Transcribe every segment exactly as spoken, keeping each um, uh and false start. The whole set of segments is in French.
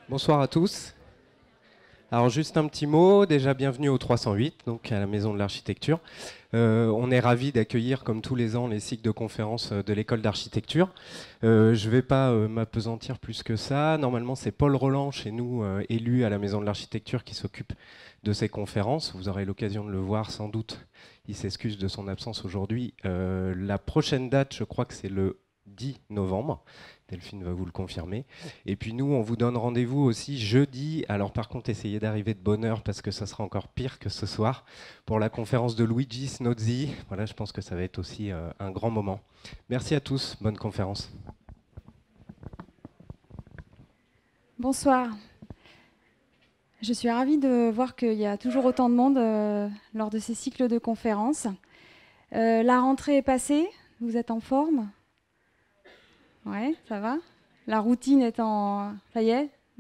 Bonsoir à tous. Alors juste un petit mot, déjà bienvenue au trois cent huit, donc à la Maison de l'Architecture. Euh, on est ravis d'accueillir comme tous les ans les cycles de conférences de l'école d'architecture. Euh, je ne vais pas euh, m'apesantir plus que ça. Normalement c'est Paul Roland chez nous, euh, élu à la Maison de l'Architecture, qui s'occupe de ces conférences. Vous aurez l'occasion de le voir sans doute. Il s'excuse de son absence aujourd'hui. Euh, la prochaine date, je crois que c'est le dix novembre. Delphine va vous le confirmer. Et puis nous, on vous donne rendez-vous aussi jeudi. Alors par contre, essayez d'arriver de bonne heure parce que ça sera encore pire que ce soir pour la conférence de Luigi Snozzi. Voilà, je pense que ça va être aussi euh, un grand moment. Merci à tous. Bonne conférence. Bonsoir. Je suis ravie de voir qu'il y a toujours autant de monde euh, lors de ces cycles de conférences. Euh, la rentrée est passée. Vous êtes en forme ? Ouais, ça va. La routine est en... Ça y est ? Non ?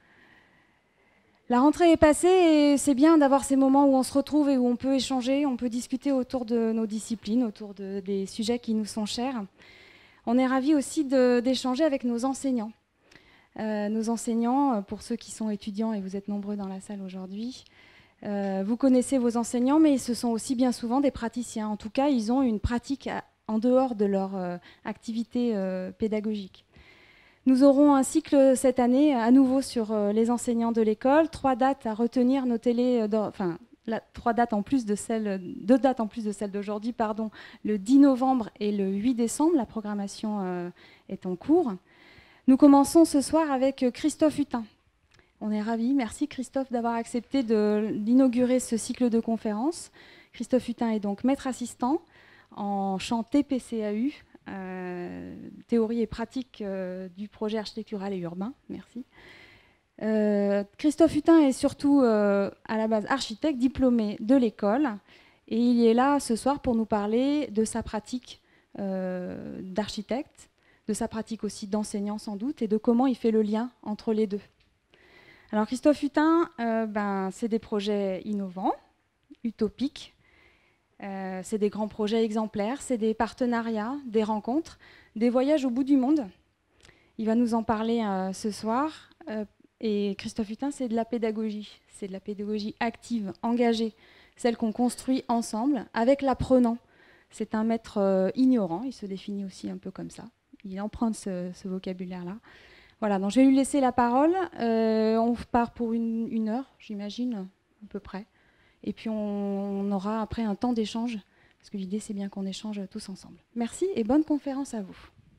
La rentrée est passée et c'est bien d'avoir ces moments où on se retrouve et où on peut échanger, on peut discuter autour de nos disciplines, autour de, des sujets qui nous sont chers. On est ravis aussi de, d'échanger avec nos enseignants. Euh, nos enseignants, pour ceux qui sont étudiants, et vous êtes nombreux dans la salle aujourd'hui, euh, vous connaissez vos enseignants, mais ce sont aussi bien souvent des praticiens. En tout cas, ils ont une pratique à, en dehors de leur euh, activité euh, pédagogique. Nous aurons un cycle cette année à nouveau sur euh, les enseignants de l'école, trois dates à retenir, notez-les, euh, enfin, la, trois dates en plus de celles, deux dates en plus de celles d'aujourd'hui, pardon, le dix novembre et le huit décembre, la programmation euh, est en cours. Nous commençons ce soir avec Christophe Hutin. On est ravis, merci Christophe d'avoir accepté de, d'inaugurer ce cycle de conférences. Christophe Hutin est donc maître assistant en champ T P C A U, euh, théorie et pratique euh, du projet architectural et urbain. Merci. Euh, Christophe Hutin est surtout euh, à la base architecte, diplômé de l'école, et il est là ce soir pour nous parler de sa pratique euh, d'architecte, de sa pratique aussi d'enseignant sans doute, et de comment il fait le lien entre les deux. Alors Christophe Hutin, euh, ben, c'est des projets innovants, utopiques, euh, c'est des grands projets exemplaires, c'est des partenariats, des rencontres, des voyages au bout du monde. Il va nous en parler euh, ce soir. Euh, et Christophe Hutin, c'est de la pédagogie, c'est de la pédagogie active, engagée, celle qu'on construit ensemble, avec l'apprenant. C'est un maître euh, ignorant, il se définit aussi un peu comme ça. Il emprunte ce, ce vocabulaire-là. Voilà, donc je vais lui laisser la parole. Euh, on part pour une, une heure, j'imagine, à peu près. Et puis on, on aura après un temps d'échange, parce que l'idée c'est bien qu'on échange tous ensemble. Merci et bonne conférence à vous.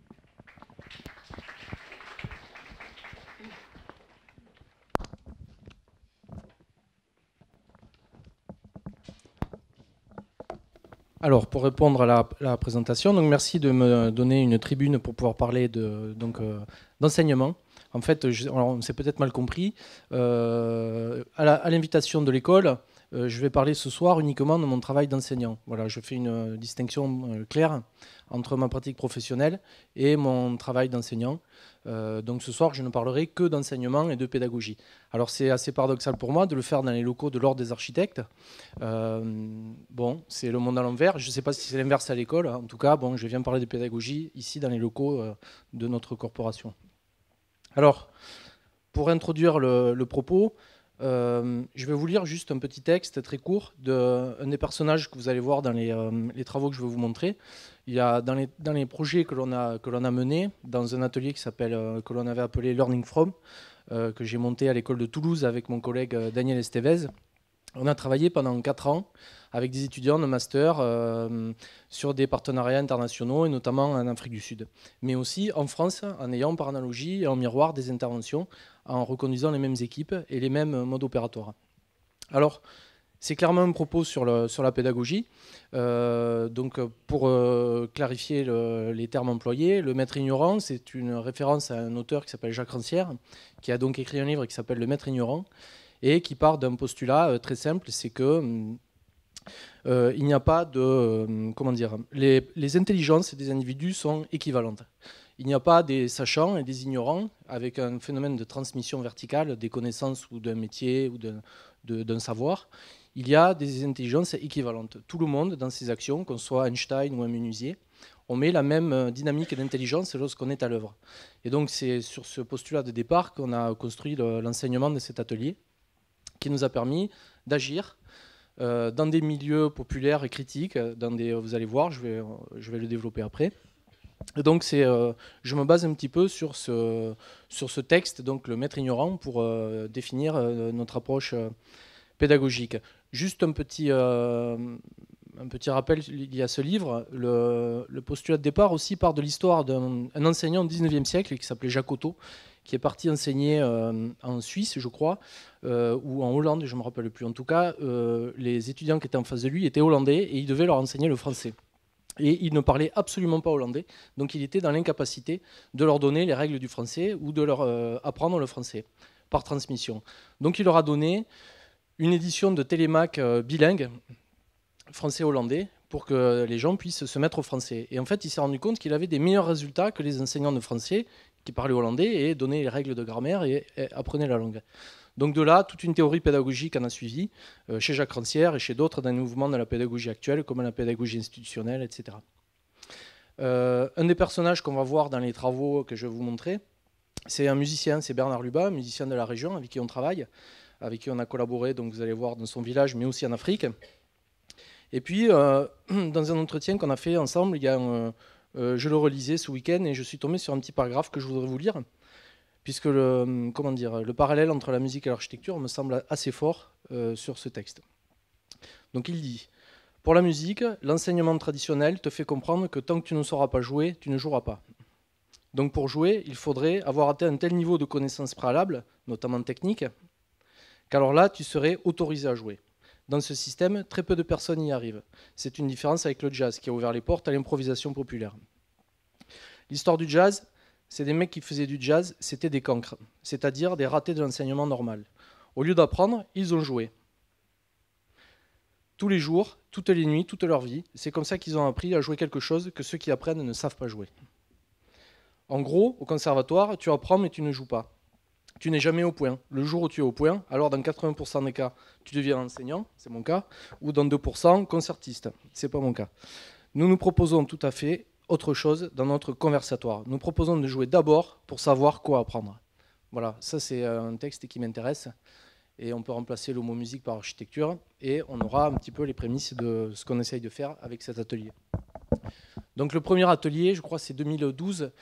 Alors, pour répondre à la, la présentation, donc merci de me donner une tribune pour pouvoir parler de, donc, euh, d'enseignement. En fait, je, alors, on s'est peut-être mal compris. Euh, à, la, à l'invitation de l'école, euh, je vais parler ce soir uniquement de mon travail d'enseignant. Voilà, je fais une euh, distinction euh, claire entre ma pratique professionnelle et mon travail d'enseignant. Euh, donc ce soir, je ne parlerai que d'enseignement et de pédagogie. Alors c'est assez paradoxal pour moi de le faire dans les locaux de l'Ordre des architectes. Euh, bon, c'est le monde à l'envers. Je ne sais pas si c'est l'inverse à l'école. En tout cas, bon, je viens parler de pédagogie ici dans les locaux euh, de notre corporation. Alors, pour introduire le, le propos, euh, je vais vous lire juste un petit texte très court d'un des personnages que vous allez voir dans les, euh, les travaux que je vais vous montrer. Il y a dans les, dans les projets que l'on a, que l'on a menés, dans un atelier qui s'appelle, euh, que l'on avait appelé Learning From, euh, que j'ai monté à l'école de Toulouse avec mon collègue euh, Daniel Estevez. On a travaillé pendant quatre ans avec des étudiants de master euh, sur des partenariats internationaux et notamment en Afrique du Sud. Mais aussi en France, en ayant par analogie et en miroir des interventions, en reconduisant les mêmes équipes et les mêmes modes opératoires. Alors, c'est clairement un propos sur, le, sur la pédagogie. Euh, donc, pour euh, clarifier le, les termes employés, le maître ignorant, c'est une référence à un auteur qui s'appelle Jacques Rancière, qui a donc écrit un livre qui s'appelle Le maître ignorant, et qui part d'un postulat euh, très simple, c'est que euh, il n'y a pas de... Euh, comment dire, les, les intelligences des individus sont équivalentes. Il n'y a pas des sachants et des ignorants avec un phénomène de transmission verticale des connaissances ou d'un métier ou d'un, de, d'un savoir. Il y a des intelligences équivalentes. Tout le monde, dans ses actions, qu'on soit Einstein ou un menuisier, on met la même dynamique d'intelligence lorsqu'on est à l'œuvre. Et donc c'est sur ce postulat de départ qu'on a construit l'enseignement de cet atelier, qui nous a permis d'agir euh, dans des milieux populaires et critiques, dans des, vous allez voir, je vais, je vais le développer après. Et donc c'est, euh, je me base un petit peu sur ce, sur ce texte, donc le Maître ignorant, pour euh, définir euh, notre approche euh, pédagogique. Juste un petit, euh, un petit rappel lié à ce livre. Le, le postulat de départ aussi part de l'histoire d'un enseignant au dix-neuvième siècle qui s'appelait Jacques Otto, qui est parti enseigner euh, en Suisse, je crois, euh, ou en Hollande, je ne me rappelle plus. En tout cas, euh, les étudiants qui étaient en face de lui étaient hollandais et il devait leur enseigner le français. Et il ne parlait absolument pas hollandais, donc il était dans l'incapacité de leur donner les règles du français ou de leur euh, apprendre le français par transmission. Donc il leur a donné une édition de Télémaque euh, bilingue, français-hollandais, pour que les gens puissent se mettre au français. Et en fait, il s'est rendu compte qu'il avait des meilleurs résultats que les enseignants de français qui parlaient hollandais et donnaient les règles de grammaire et, et apprenaient la langue. Donc de là, toute une théorie pédagogique en a suivi, euh, chez Jacques Rancière et chez d'autres dans les mouvements de la pédagogie actuelle, comme la pédagogie institutionnelle, et cetera. Euh, un des personnages qu'on va voir dans les travaux que je vais vous montrer, c'est un musicien, c'est Bernard Lubat, musicien de la région avec qui on travaille, avec qui on a collaboré, donc vous allez voir, dans son village, mais aussi en Afrique. Et puis, euh, dans un entretien qu'on a fait ensemble, il y a un, euh, je le relisais ce week-end et je suis tombé sur un petit paragraphe que je voudrais vous lire, puisque le, comment dire, le parallèle entre la musique et l'architecture me semble assez fort euh, sur ce texte. Donc il dit, pour la musique, l'enseignement traditionnel te fait comprendre que tant que tu ne sauras pas jouer, tu ne joueras pas. Donc pour jouer, il faudrait avoir atteint un tel niveau de connaissances préalables, notamment techniques, qu'alors là, tu serais autorisé à jouer. Dans ce système, très peu de personnes y arrivent. C'est une différence avec le jazz, qui a ouvert les portes à l'improvisation populaire. L'histoire du jazz, c'est des mecs qui faisaient du jazz, c'était des cancres, c'est-à-dire des ratés de l'enseignement normal. Au lieu d'apprendre, ils ont joué. Tous les jours, toutes les nuits, toute leur vie, c'est comme ça qu'ils ont appris à jouer quelque chose que ceux qui apprennent ne savent pas jouer. En gros, au conservatoire, tu apprends mais tu ne joues pas. Tu n'es jamais au point. Le jour où tu es au point, alors dans quatre-vingts pour cent des cas, tu deviens enseignant, c'est mon cas, ou dans deux pour cent, concertiste, c'est pas mon cas. Nous nous proposons tout à fait autre chose dans notre conversatoire. Nous proposons de jouer d'abord pour savoir quoi apprendre. Voilà, ça c'est un texte qui m'intéresse et on peut remplacer le mot musique par architecture et on aura un petit peu les prémices de ce qu'on essaye de faire avec cet atelier. Donc le premier atelier, je crois c'est deux mille douze,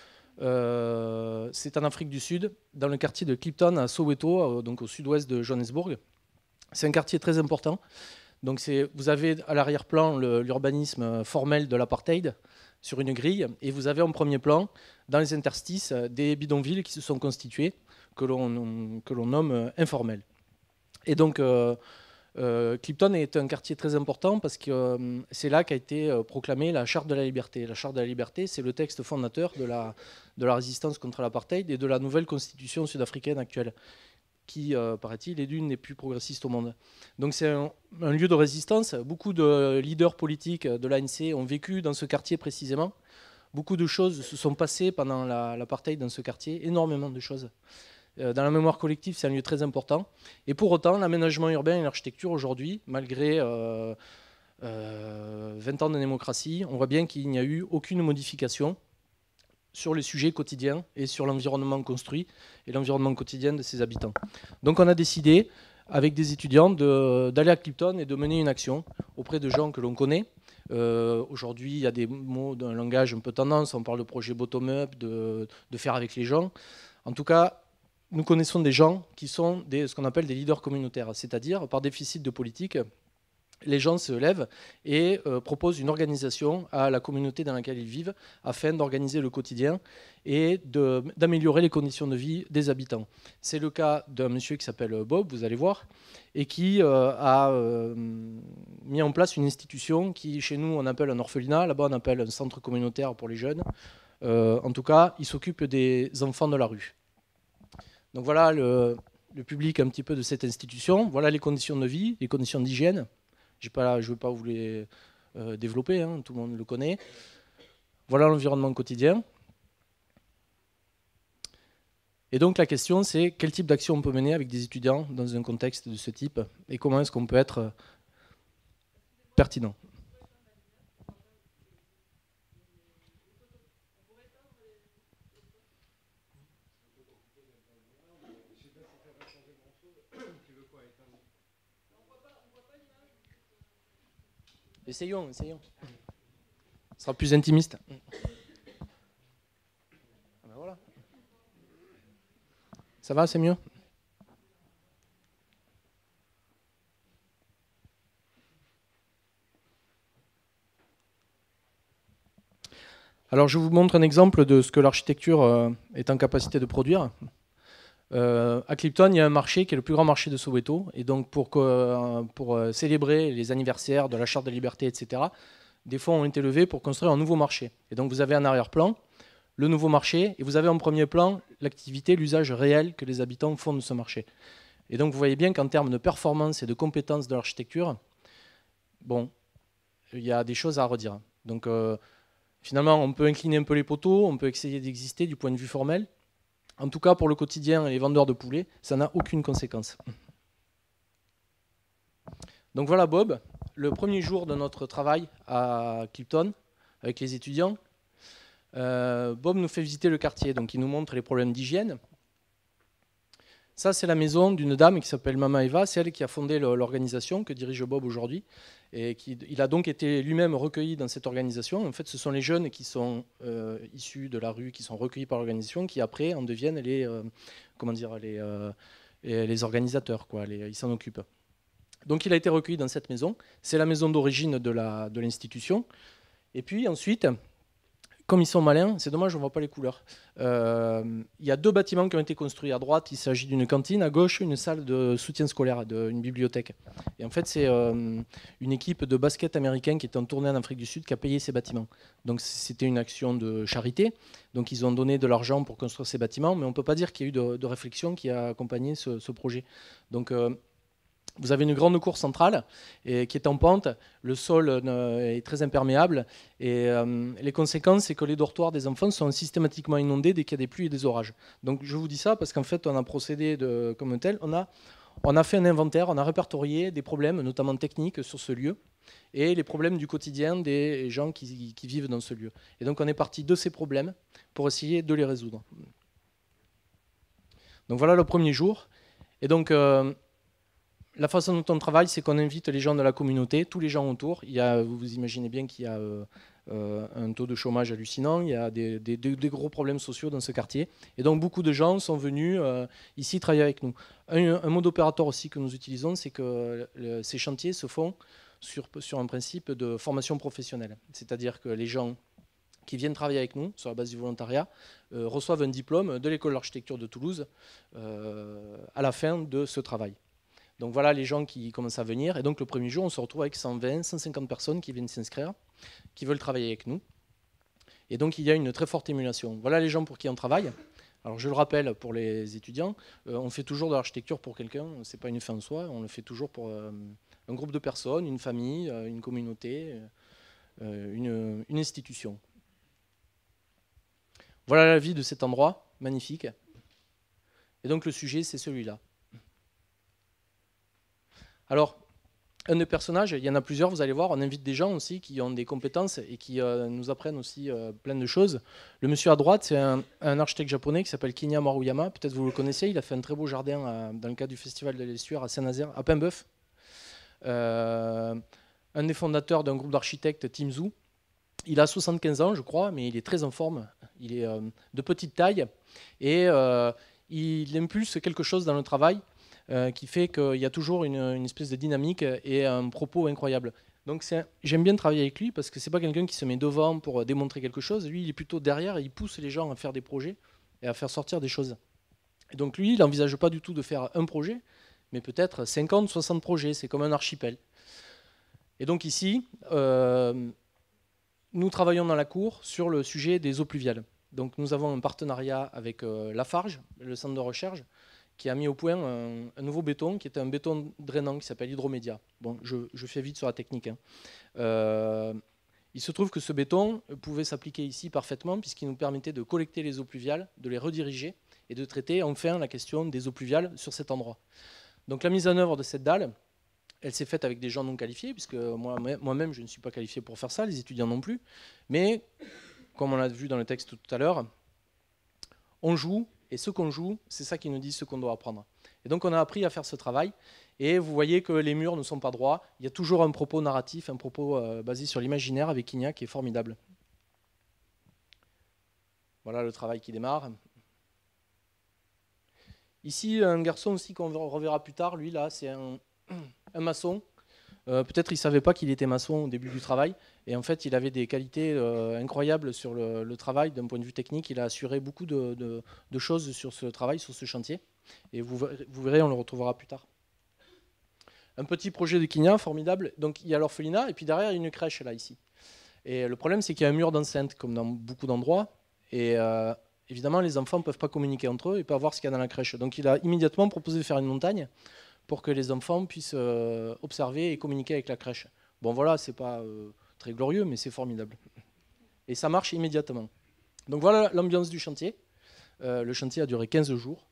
euh, c'est en Afrique du Sud, dans le quartier de Klipton à Soweto, donc au sud-ouest de Johannesburg. C'est un quartier très important. Donc c'est, vous avez à l'arrière-plan l'urbanisme formel de l'apartheid, sur une grille, et vous avez en premier plan, dans les interstices, des bidonvilles qui se sont constitués, que l'on que l'on nomme informels. Et donc, euh, euh, Klipton est un quartier très important parce que euh, c'est là qu'a été euh, proclamée la Charte de la Liberté. La Charte de la Liberté, c'est le texte fondateur de la, de la résistance contre l'apartheid et de la nouvelle constitution sud-africaine actuelle, qui, euh, paraît-il, est l'une des plus progressistes au monde. Donc c'est un, un lieu de résistance. Beaucoup de leaders politiques de l'A N C ont vécu dans ce quartier précisément. Beaucoup de choses se sont passées pendant la, l'apartheid dans ce quartier, énormément de choses. Euh, dans la mémoire collective, c'est un lieu très important. Et pour autant, l'aménagement urbain et l'architecture aujourd'hui, malgré euh, euh, vingt ans de démocratie, on voit bien qu'il n'y a eu aucune modification sur les sujets quotidiens et sur l'environnement construit et l'environnement quotidien de ses habitants. Donc on a décidé, avec des étudiants, de, d'aller à Klipton et de mener une action auprès de gens que l'on connaît. Euh, aujourd'hui, il y a des mots d'un langage un peu tendance, on parle de projet bottom-up, de, de faire avec les gens. En tout cas, nous connaissons des gens qui sont des, ce qu'on appelle des leaders communautaires, c'est-à-dire, par déficit de politique, les gens se lèvent et euh, proposent une organisation à la communauté dans laquelle ils vivent afin d'organiser le quotidien et de, d'améliorer les conditions de vie des habitants. C'est le cas d'un monsieur qui s'appelle Bob, vous allez voir, et qui euh, a euh, mis en place une institution qui, chez nous, on appelle un orphelinat, là-bas on appelle un centre communautaire pour les jeunes. Euh, en tout cas, il s'occupe des enfants de la rue. Donc voilà le, le public un petit peu de cette institution. Voilà les conditions de vie, les conditions d'hygiène. J'ai pas, je ne vais pas vous les euh, développer, hein, tout le monde le connaît. Voilà l'environnement quotidien. Et donc la question, c'est quel type d'action on peut mener avec des étudiants dans un contexte de ce type et comment est-ce qu'on peut être pertinent. Essayons, essayons. Ce sera plus intimiste. Ah ben voilà. Ça va, c'est mieux? Alors je vous montre un exemple de ce que l'architecture euh, est en capacité de produire. Euh, à Clifton, il y a un marché qui est le plus grand marché de Soweto. Et donc pour, que, pour euh, célébrer les anniversaires de la Charte de liberté, et cetera, des fonds ont été levés pour construire un nouveau marché. Et donc vous avez en arrière-plan le nouveau marché, et vous avez en premier plan l'activité, l'usage réel que les habitants font de ce marché. Et donc vous voyez bien qu'en termes de performance et de compétences de l'architecture, bon, il y a des choses à redire. Donc euh, finalement, on peut incliner un peu les poteaux, on peut essayer d'exister du point de vue formel. En tout cas, pour le quotidien et les vendeurs de poulets, ça n'a aucune conséquence. Donc voilà Bob, le premier jour de notre travail à Clifton avec les étudiants. Euh, Bob nous fait visiter le quartier, donc il nous montre les problèmes d'hygiène. Ça, c'est la maison d'une dame qui s'appelle Mama Eva, c'est elle qui a fondé l'organisation que dirige Bob aujourd'hui. Et qui, il a donc été lui-même recueilli dans cette organisation. En fait, ce sont les jeunes qui sont euh, issus de la rue, qui sont recueillis par l'organisation, qui après en deviennent les, euh, comment dire, les, euh, les organisateurs, quoi. Les, ils s'en occupent. Donc il a été recueilli dans cette maison. C'est la maison d'origine de la, de l'institution. Et puis ensuite, comme ils sont malins, c'est dommage, on ne voit pas les couleurs. Euh, il y a deux bâtiments qui ont été construits à droite. Il s'agit d'une cantine, à gauche, une salle de soutien scolaire, de, une bibliothèque. Et en fait, c'est euh, une équipe de basket américaine qui était en tournée en Afrique du Sud qui a payé ces bâtiments. Donc c'était une action de charité. Donc ils ont donné de l'argent pour construire ces bâtiments, mais on ne peut pas dire qu'il y a eu de, de réflexion qui a accompagné ce, ce projet. Donc euh, vous avez une grande cour centrale et, qui est en pente, le sol euh, est très imperméable et euh, les conséquences, c'est que les dortoirs des enfants sont systématiquement inondés dès qu'il y a des pluies et des orages. Donc je vous dis ça parce qu'en fait on a procédé de, comme tel, on a, on a fait un inventaire, on a répertorié des problèmes, notamment techniques, sur ce lieu et les problèmes du quotidien des gens qui, qui vivent dans ce lieu. Et donc on est parti de ces problèmes pour essayer de les résoudre. Donc voilà le premier jour. Et donc... Euh, La façon dont on travaille, c'est qu'on invite les gens de la communauté, tous les gens autour. Il y a, vous vous imaginez bien qu'il y a euh, euh, un taux de chômage hallucinant, il y a des, des, des gros problèmes sociaux dans ce quartier. Et donc beaucoup de gens sont venus euh, ici travailler avec nous. Un, un mode opérateur aussi que nous utilisons, c'est que le, ces chantiers se font sur, sur un principe de formation professionnelle. C'est-à-dire que les gens qui viennent travailler avec nous sur la base du volontariat euh, reçoivent un diplôme de l'école d'architecture de Toulouse euh, à la fin de ce travail. Donc voilà les gens qui commencent à venir. Et donc le premier jour, on se retrouve avec cent vingt, cent cinquante personnes qui viennent s'inscrire, qui veulent travailler avec nous. Et donc il y a une très forte émulation. Voilà les gens pour qui on travaille. Alors je le rappelle pour les étudiants, euh, on fait toujours de l'architecture pour quelqu'un, ce n'est pas une fin en soi, on le fait toujours pour euh, un groupe de personnes, une famille, euh, une communauté, euh, une, une institution. Voilà la vie de cet endroit, magnifique. Et donc le sujet, c'est celui-là. Alors, un des personnages, il y en a plusieurs, vous allez voir, on invite des gens aussi qui ont des compétences et qui euh, nous apprennent aussi euh, plein de choses. Le monsieur à droite, c'est un, un architecte japonais qui s'appelle Kinya Maruyama, peut-être vous le connaissez, il a fait un très beau jardin à, dans le cadre du Festival de l'Estuaire à Saint-Nazaire, à Paimboeuf. Euh, un des fondateurs d'un groupe d'architectes, Timzu. Il a soixante-quinze ans, je crois, mais il est très en forme. Il est euh, de petite taille et euh, il impulse quelque chose dans le travail euh, qui fait qu'il y a toujours une, une espèce de dynamique et un propos incroyable. Donc j'aime bien travailler avec lui parce que c'est pas quelqu'un qui se met devant pour démontrer quelque chose. Lui, il est plutôt derrière et il pousse les gens à faire des projets et à faire sortir des choses. Et donc lui, il n'envisage pas du tout de faire un projet, mais peut-être cinquante, soixante projets. C'est comme un archipel. Et donc ici... Euh, Nous travaillons dans la cour sur le sujet des eaux pluviales. Donc nous avons un partenariat avec euh, Lafarge, le centre de recherche, qui a mis au point un, un nouveau béton, qui est un béton drainant qui s'appelle Hydromédia. Bon, je, je fais vite sur la technique. Hein. Euh, il se trouve que ce béton pouvait s'appliquer ici parfaitement, puisqu'il nous permettait de collecter les eaux pluviales, de les rediriger et de traiter enfin la question des eaux pluviales sur cet endroit. Donc la mise en œuvre de cette dalle, elle s'est faite avec des gens non qualifiés, puisque moi-même, je ne suis pas qualifié pour faire ça, les étudiants non plus. Mais, comme on l'a vu dans le texte tout à l'heure, on joue et ce qu'on joue, c'est ça qui nous dit ce qu'on doit apprendre. Et donc on a appris à faire ce travail, et vous voyez que les murs ne sont pas droits, il y a toujours un propos narratif, un propos euh, basé sur l'imaginaire avec Quignat qui est formidable. Voilà le travail qui démarre. Ici, un garçon aussi qu'on reverra plus tard, lui là, c'est un, un maçon. Euh, Peut-être il ne savait pas qu'il était maçon au début du travail, et en fait il avait des qualités euh, incroyables sur le, le travail d'un point de vue technique. Il a assuré beaucoup de, de, de choses sur ce travail, sur ce chantier, et vous, vous verrez, on le retrouvera plus tard. Un petit projet de Quignat, formidable. Donc il y a l'orphelinat, et puis derrière il y a une crèche là, ici. Et le problème c'est qu'il y a un mur d'enceinte, comme dans beaucoup d'endroits, et euh, évidemment les enfants ne peuvent pas communiquer entre eux et pas voir ce qu'il y a dans la crèche. Donc il a immédiatement proposé de faire une montagne pour que les enfants puissent euh, observer et communiquer avec la crèche. Bon voilà, c'est pas euh, très glorieux, mais c'est formidable. Et ça marche immédiatement. Donc voilà l'ambiance du chantier. Euh, le chantier a duré quinze jours.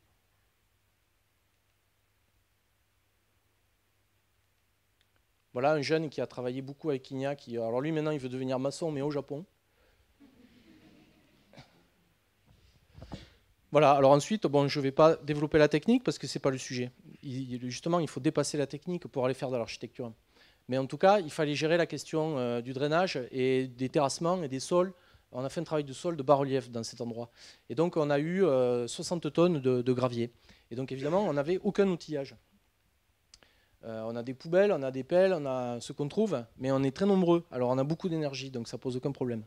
Voilà un jeune qui a travaillé beaucoup avec Quignat. Qui, alors lui maintenant il veut devenir maçon, mais au Japon. Voilà, alors ensuite, bon, je ne vais pas développer la technique parce que ce n'est pas le sujet. Il, justement, il faut dépasser la technique pour aller faire de l'architecture. Mais en tout cas, il fallait gérer la question euh, du drainage et des terrassements et des sols. On a fait un travail de sol, de bas-relief dans cet endroit. Et donc, on a eu euh, soixante tonnes de, de gravier. Et donc, évidemment, on n'avait aucun outillage. Euh, on a des poubelles, on a des pelles, on a ce qu'on trouve, mais on est très nombreux. Alors, on a beaucoup d'énergie, donc ça ne pose aucun problème.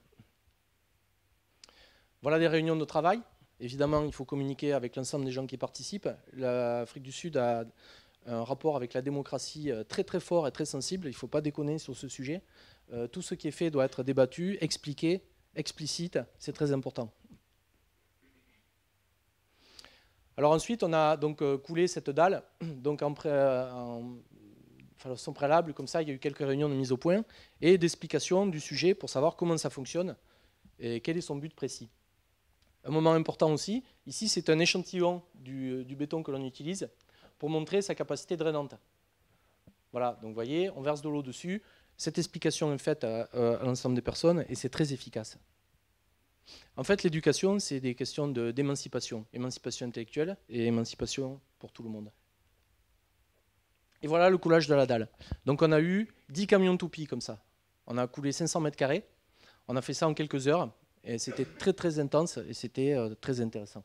Voilà des réunions de travail. Évidemment, il faut communiquer avec l'ensemble des gens qui participent. L'Afrique du Sud a un rapport avec la démocratie très très fort et très sensible. Il ne faut pas déconner sur ce sujet. Euh, tout ce qui est fait doit être débattu, expliqué, explicite. C'est très important. Alors ensuite, on a donc coulé cette dalle. Donc en, pré, en façon préalable, comme ça, il y a eu quelques réunions de mise au point et d'explication du sujet pour savoir comment ça fonctionne et quel est son but précis. Un moment important aussi, ici c'est un échantillon du, du béton que l'on utilise pour montrer sa capacité drainante. Voilà, donc vous voyez, on verse de l'eau dessus, cette explication est faite à, à l'ensemble des personnes et c'est très efficace. En fait, l'éducation, c'est des questions d'émancipation, émancipation intellectuelle et émancipation pour tout le monde. Et voilà le coulage de la dalle. Donc on a eu dix camions toupies comme ça. On a coulé cinq cents mètres carrés, on a fait ça en quelques heures. Et c'était très très intense et c'était euh, très intéressant.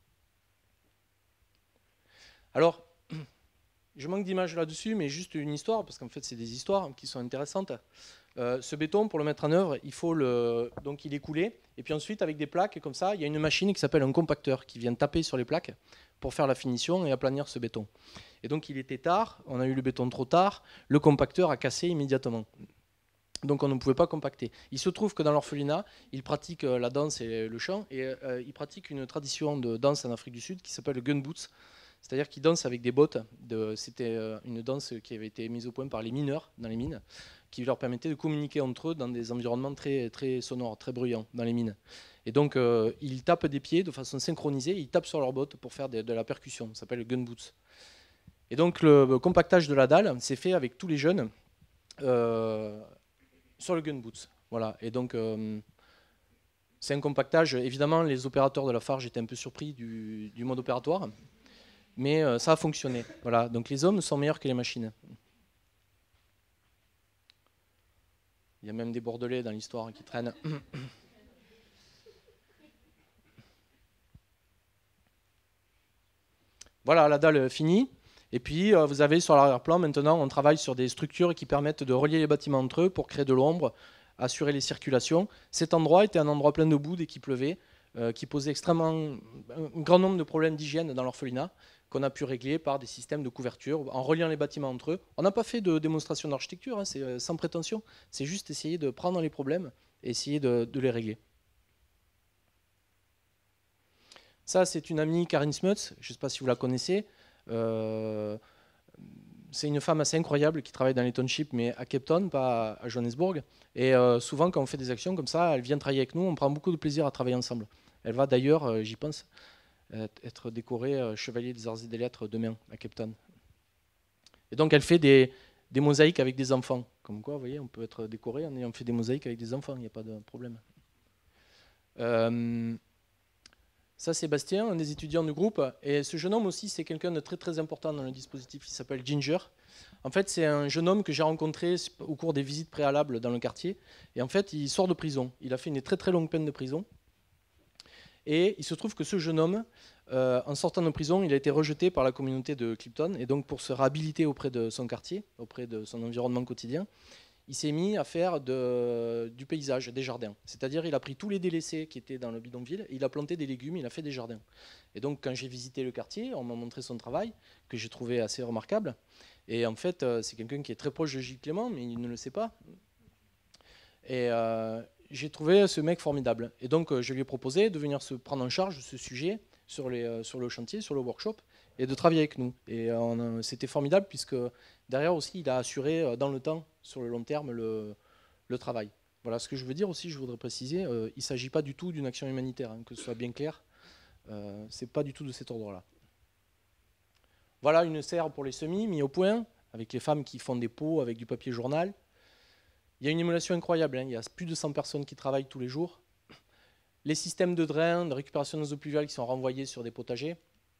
Alors, je manque d'images là-dessus, mais juste une histoire, parce qu'en fait c'est des histoires qui sont intéressantes. Euh, ce béton, pour le mettre en œuvre, il faut le, donc il est coulé, et puis ensuite avec des plaques comme ça, il y a une machine qui s'appelle un compacteur qui vient taper sur les plaques pour faire la finition et aplanir ce béton. Et donc il était tard, on a eu le béton trop tard, le compacteur a cassé immédiatement. Donc on ne pouvait pas compacter. Il se trouve que dans l'orphelinat, ils pratiquent la danse et le chant, et euh, ils pratiquent une tradition de danse en Afrique du Sud qui s'appelle le gun boots, c'est-à-dire qu'ils dansent avec des bottes. De, c'était euh, une danse qui avait été mise au point par les mineurs dans les mines, qui leur permettait de communiquer entre eux dans des environnements très, très sonores, très bruyants dans les mines. Et donc euh, ils tapent des pieds de façon synchronisée, ils tapent sur leurs bottes pour faire de, de la percussion, ça s'appelle le gun boots. Et donc le compactage de la dalle s'est fait avec tous les jeunes, euh, sur le gun boots. Voilà. Et donc, euh, c'est un compactage. Évidemment, les opérateurs de la Farge étaient un peu surpris du, du mode opératoire, mais euh, ça a fonctionné. Voilà. Donc, les hommes sont meilleurs que les machines. Il y a même des Bordelais dans l'histoire qui traînent. Voilà, la dalle finie. Et puis, euh, vous avez sur l'arrière-plan, maintenant, on travaille sur des structures qui permettent de relier les bâtiments entre eux pour créer de l'ombre, assurer les circulations. Cet endroit était un endroit plein de boue dès qu'il pleuvait, euh, qui posait extrêmement un grand nombre de problèmes d'hygiène dans l'orphelinat, qu'on a pu régler par des systèmes de couverture, en reliant les bâtiments entre eux. On n'a pas fait de démonstration d'architecture, hein, c'est sans prétention, c'est juste essayer de prendre les problèmes et essayer de, de les régler. Ça, c'est une amie, Karine Smuts, je ne sais pas si vous la connaissez. Euh, c'est une femme assez incroyable qui travaille dans les townships, mais à Cape Town, pas à Johannesburg. Et euh, souvent, quand on fait des actions comme ça, elle vient travailler avec nous. On prend beaucoup de plaisir à travailler ensemble. Elle va d'ailleurs, euh, j'y pense, être décorée euh, chevalier des arts et des lettres demain à Cape Town. Et donc, elle fait des, des mosaïques avec des enfants. Comme quoi, vous voyez, on peut être décoré en ayant fait des mosaïques avec des enfants. Il n'y a pas de problème. Euh, Ça, c'est Bastien, un des étudiants du groupe. Et ce jeune homme aussi, c'est quelqu'un de très très important dans le dispositif. Il s'appelle Ginger. En fait, c'est un jeune homme que j'ai rencontré au cours des visites préalables dans le quartier. Et en fait, il sort de prison. Il a fait une très très longue peine de prison. Et il se trouve que ce jeune homme, euh, en sortant de prison, il a été rejeté par la communauté de Clifton. Et donc, pour se réhabiliter auprès de son quartier, auprès de son environnement quotidien, il s'est mis à faire de, du paysage, des jardins. C'est-à-dire il a pris tous les délaissés qui étaient dans le bidonville, et il a planté des légumes, il a fait des jardins. Et donc quand j'ai visité le quartier, on m'a montré son travail, que j'ai trouvé assez remarquable. Et en fait, c'est quelqu'un qui est très proche de Gilles Clément, mais il ne le sait pas. Et euh, j'ai trouvé ce mec formidable. Et donc je lui ai proposé de venir se prendre en charge de ce sujet sur, les, sur le chantier, sur le workshop, et de travailler avec nous. Et c'était formidable puisque derrière aussi, il a assuré dans le temps, sur le long terme, le, le travail. Voilà ce que je veux dire aussi, je voudrais préciser, euh, il ne s'agit pas du tout d'une action humanitaire, hein, que ce soit bien clair, euh, ce n'est pas du tout de cet ordre-là. Voilà une serre pour les semis, mis au point, avec les femmes qui font des pots avec du papier journal. Il y a une émulation incroyable, hein, il y a plus de cent personnes qui travaillent tous les jours. Les systèmes de drain, de récupération des eaux pluviales qui sont renvoyés sur des potagers.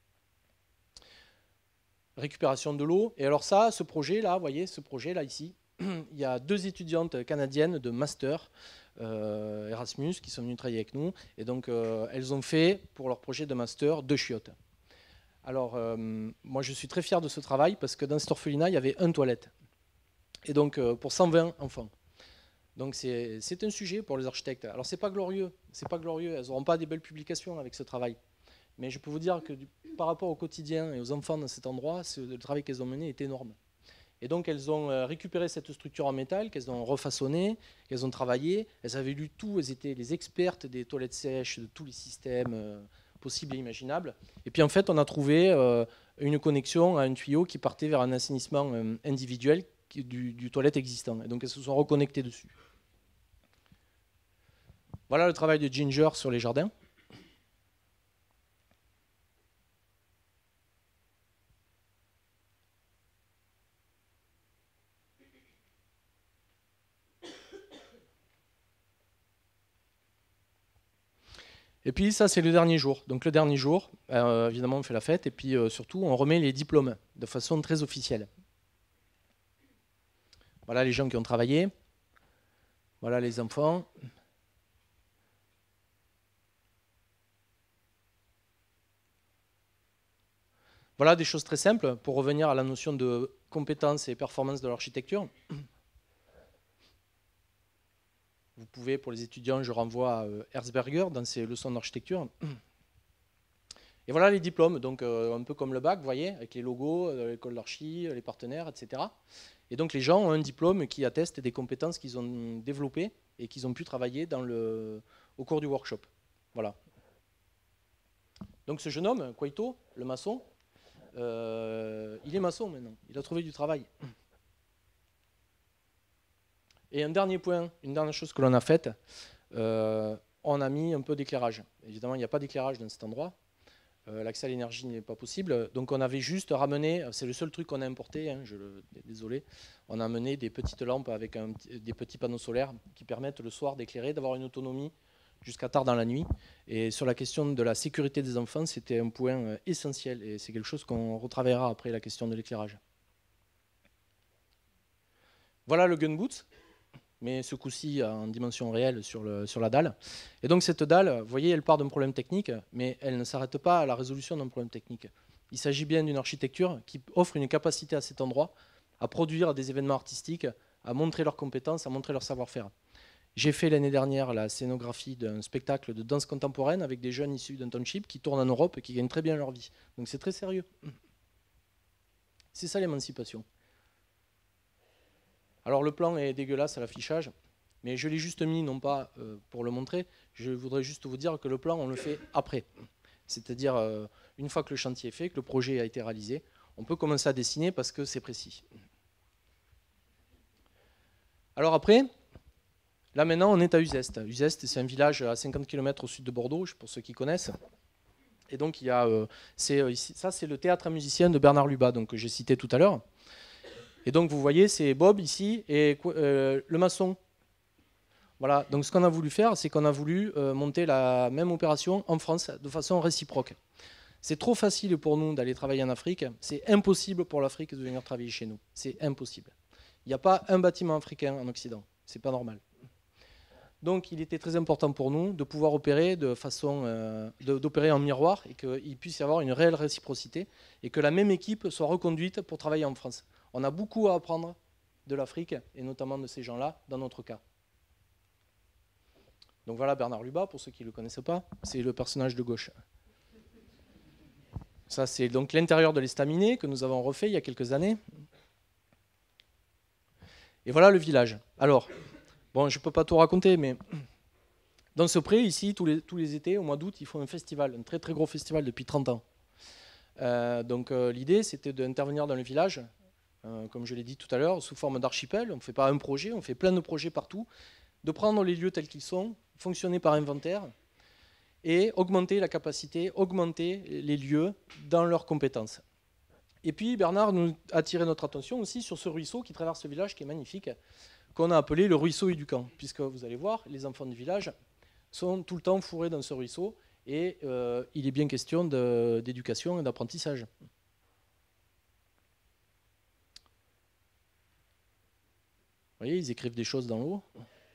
Récupération de l'eau. Et alors ça, ce projet-là, vous voyez, ce projet-là ici, il y a deux étudiantes canadiennes de master euh, Erasmus qui sont venues travailler avec nous. Et donc, euh, elles ont fait, pour leur projet de master, deux chiottes. Alors, euh, moi, je suis très fier de ce travail parce que dans cette orphelinat, il y avait une toilette. Et donc, euh, pour cent vingt enfants. Donc, c'est un sujet pour les architectes. Alors, c'est pas glorieux. C'est pas glorieux. Elles n'auront pas des belles publications avec ce travail. Mais je peux vous dire que du, par rapport au quotidien et aux enfants dans cet endroit, le travail qu'elles ont mené est énorme. Et donc elles ont récupéré cette structure en métal, qu'elles ont refaçonnée, qu'elles ont travaillé. Elles avaient lu tout, elles étaient les expertes des toilettes sèches, de tous les systèmes euh, possibles et imaginables. Et puis en fait, on a trouvé euh, une connexion à un tuyau qui partait vers un assainissement euh, individuel du, du toilette existant. Et donc elles se sont reconnectées dessus. Voilà le travail de Ginger sur les jardins. Et puis ça, c'est le dernier jour. Donc le dernier jour, euh, évidemment, on fait la fête et puis euh, surtout, on remet les diplômes de façon très officielle. Voilà les gens qui ont travaillé. Voilà les enfants. Voilà des choses très simples pour revenir à la notion de compétence et performance de l'architecture. Vous pouvez, pour les étudiants, je renvoie à Herzberger dans ses leçons d'architecture. Et voilà les diplômes, donc euh, un peu comme le bac, vous voyez, avec les logos, euh, l'école d'archi, les partenaires, et cetera. Et donc les gens ont un diplôme qui atteste des compétences qu'ils ont développées et qu'ils ont pu travailler dans le, au cours du workshop. Voilà. Donc ce jeune homme, Kwaito, le maçon, euh, il est maçon maintenant, il a trouvé du travail. Et un dernier point, une dernière chose que l'on a faite, euh, on a mis un peu d'éclairage. Évidemment, il n'y a pas d'éclairage dans cet endroit. Euh, L'accès à l'énergie n'est pas possible. Donc on avait juste ramené, c'est le seul truc qu'on a importé, hein, je le, désolé, on a amené des petites lampes avec un, des petits panneaux solaires qui permettent le soir d'éclairer, d'avoir une autonomie jusqu'à tard dans la nuit. Et sur la question de la sécurité des enfants, c'était un point essentiel. Et c'est quelque chose qu'on retravaillera après, la question de l'éclairage. Voilà le gun boot, mais ce coup-ci en dimension réelle sur, le, sur la dalle. Et donc cette dalle, vous voyez, elle part d'un problème technique, mais elle ne s'arrête pas à la résolution d'un problème technique. Il s'agit bien d'une architecture qui offre une capacité à cet endroit à produire des événements artistiques, à montrer leurs compétences, à montrer leur savoir-faire. J'ai fait l'année dernière la scénographie d'un spectacle de danse contemporaine avec des jeunes issus d'un township qui tournent en Europe et qui gagnent très bien leur vie. Donc c'est très sérieux. C'est ça l'émancipation. Alors le plan est dégueulasse à l'affichage, mais je l'ai juste mis, non pas euh, pour le montrer, je voudrais juste vous dire que le plan, on le fait après. C'est-à-dire, euh, une fois que le chantier est fait, que le projet a été réalisé, on peut commencer à dessiner parce que c'est précis. Alors après, là maintenant, on est à Uzeste. Uzeste, c'est un village à cinquante kilomètres au sud de Bordeaux, pour ceux qui connaissent. Et donc, il y a, euh, c'est, ici, ça, c'est le théâtre à musiciens de Bernard Lubat, donc, que j'ai cité tout à l'heure. Et donc, vous voyez, c'est Bob ici et euh, le maçon. Voilà, donc ce qu'on a voulu faire, c'est qu'on a voulu euh, monter la même opération en France de façon réciproque. C'est trop facile pour nous d'aller travailler en Afrique, c'est impossible pour l'Afrique de venir travailler chez nous. C'est impossible. Il n'y a pas un bâtiment africain en Occident, c'est pas normal. Donc il était très important pour nous de pouvoir opérer de façon, euh, d'opérer en miroir et qu'il puisse y avoir une réelle réciprocité et que la même équipe soit reconduite pour travailler en France. On a beaucoup à apprendre de l'Afrique et notamment de ces gens-là dans notre cas. Donc voilà Bernard Lubat, pour ceux qui ne le connaissent pas, c'est le personnage de gauche. Ça c'est donc l'intérieur de l'estaminet que nous avons refait il y a quelques années. Et voilà le village. Alors, bon, je ne peux pas tout raconter, mais dans ce pré, ici, tous les, tous les étés, au mois d'août, ils font un festival, un très très gros festival depuis trente ans. Euh, donc euh, l'idée, c'était d'intervenir dans le village, euh, comme je l'ai dit tout à l'heure, sous forme d'archipel. On ne fait pas un projet, on fait plein de projets partout, de prendre les lieux tels qu'ils sont, fonctionner par inventaire, et augmenter la capacité, augmenter les lieux dans leurs compétences. Et puis Bernard nous a attiré notre attention aussi sur ce ruisseau qui traverse le village, qui est magnifique, qu'on a appelé le ruisseau éducant, puisque vous allez voir, les enfants du village sont tout le temps fourrés dans ce ruisseau, et euh, il est bien question d'éducation et d'apprentissage. Vous voyez, ils écrivent des choses dans l'eau.